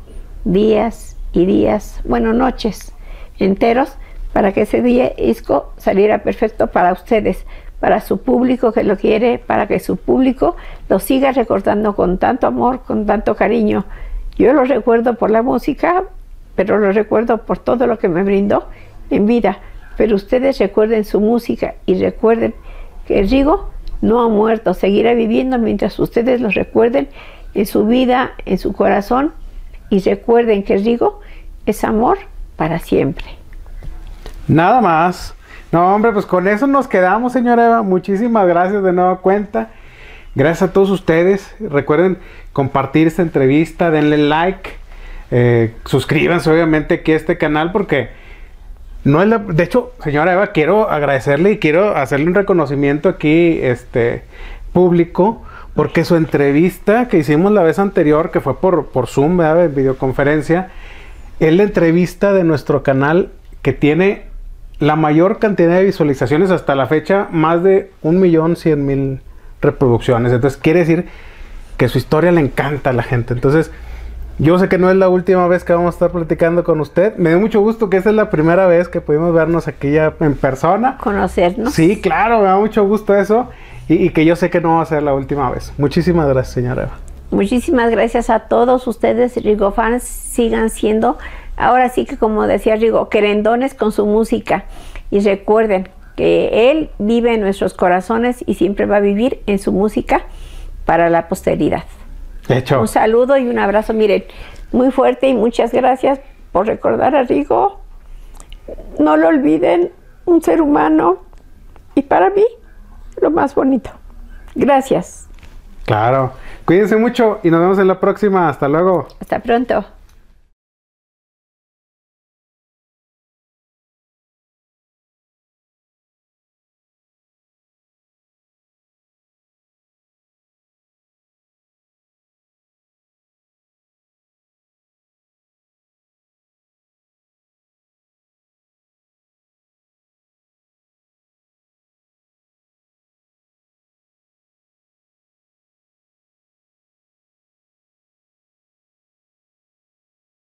días y días, bueno, noches enteros, para que ese disco saliera perfecto para ustedes, para su público que lo quiere, para que su público lo siga recordando con tanto amor, con tanto cariño. Yo lo recuerdo por la música, pero lo recuerdo por todo lo que me brindó en vida. Pero ustedes recuerden su música y recuerden que Rigo no ha muerto, seguirá viviendo mientras ustedes lo recuerden en su vida, en su corazón, y recuerden que Rigo es amor para siempre. Nada más. No, hombre, pues con eso nos quedamos, señora Eva. Muchísimas gracias de nueva cuenta. Gracias a todos ustedes. Recuerden compartir esta entrevista, denle like, eh, suscríbanse obviamente aquí a este canal porque no es la... De hecho, señora Eva, quiero agradecerle y quiero hacerle un reconocimiento aquí, este, público, porque su entrevista que hicimos la vez anterior, que fue por, por Zoom, ¿verdad? En videoconferencia, es la entrevista de nuestro canal que tiene la mayor cantidad de visualizaciones hasta la fecha, más de un millón cien mil reproducciones. Entonces quiere decir que su historia le encanta a la gente. Entonces yo sé que no es la última vez que vamos a estar platicando con usted. Me da mucho gusto que esta es la primera vez que pudimos vernos aquí ya en persona. Conocernos. Sí, claro, me da mucho gusto eso. Y, y que yo sé que no va a ser la última vez. Muchísimas gracias, señora Eva. Muchísimas gracias a todos ustedes, Rigo fans. Sigan siendo, ahora sí que como decía Rigo, querendones con su música. Y recuerden que él vive en nuestros corazones y siempre va a vivir en su música para la posteridad. De hecho. Un saludo y un abrazo, miren, muy fuerte, y muchas gracias por recordar a Rigo. No lo olviden, un ser humano, y para mí, lo más bonito. Gracias. Claro. Cuídense mucho y nos vemos en la próxima. Hasta luego. Hasta pronto.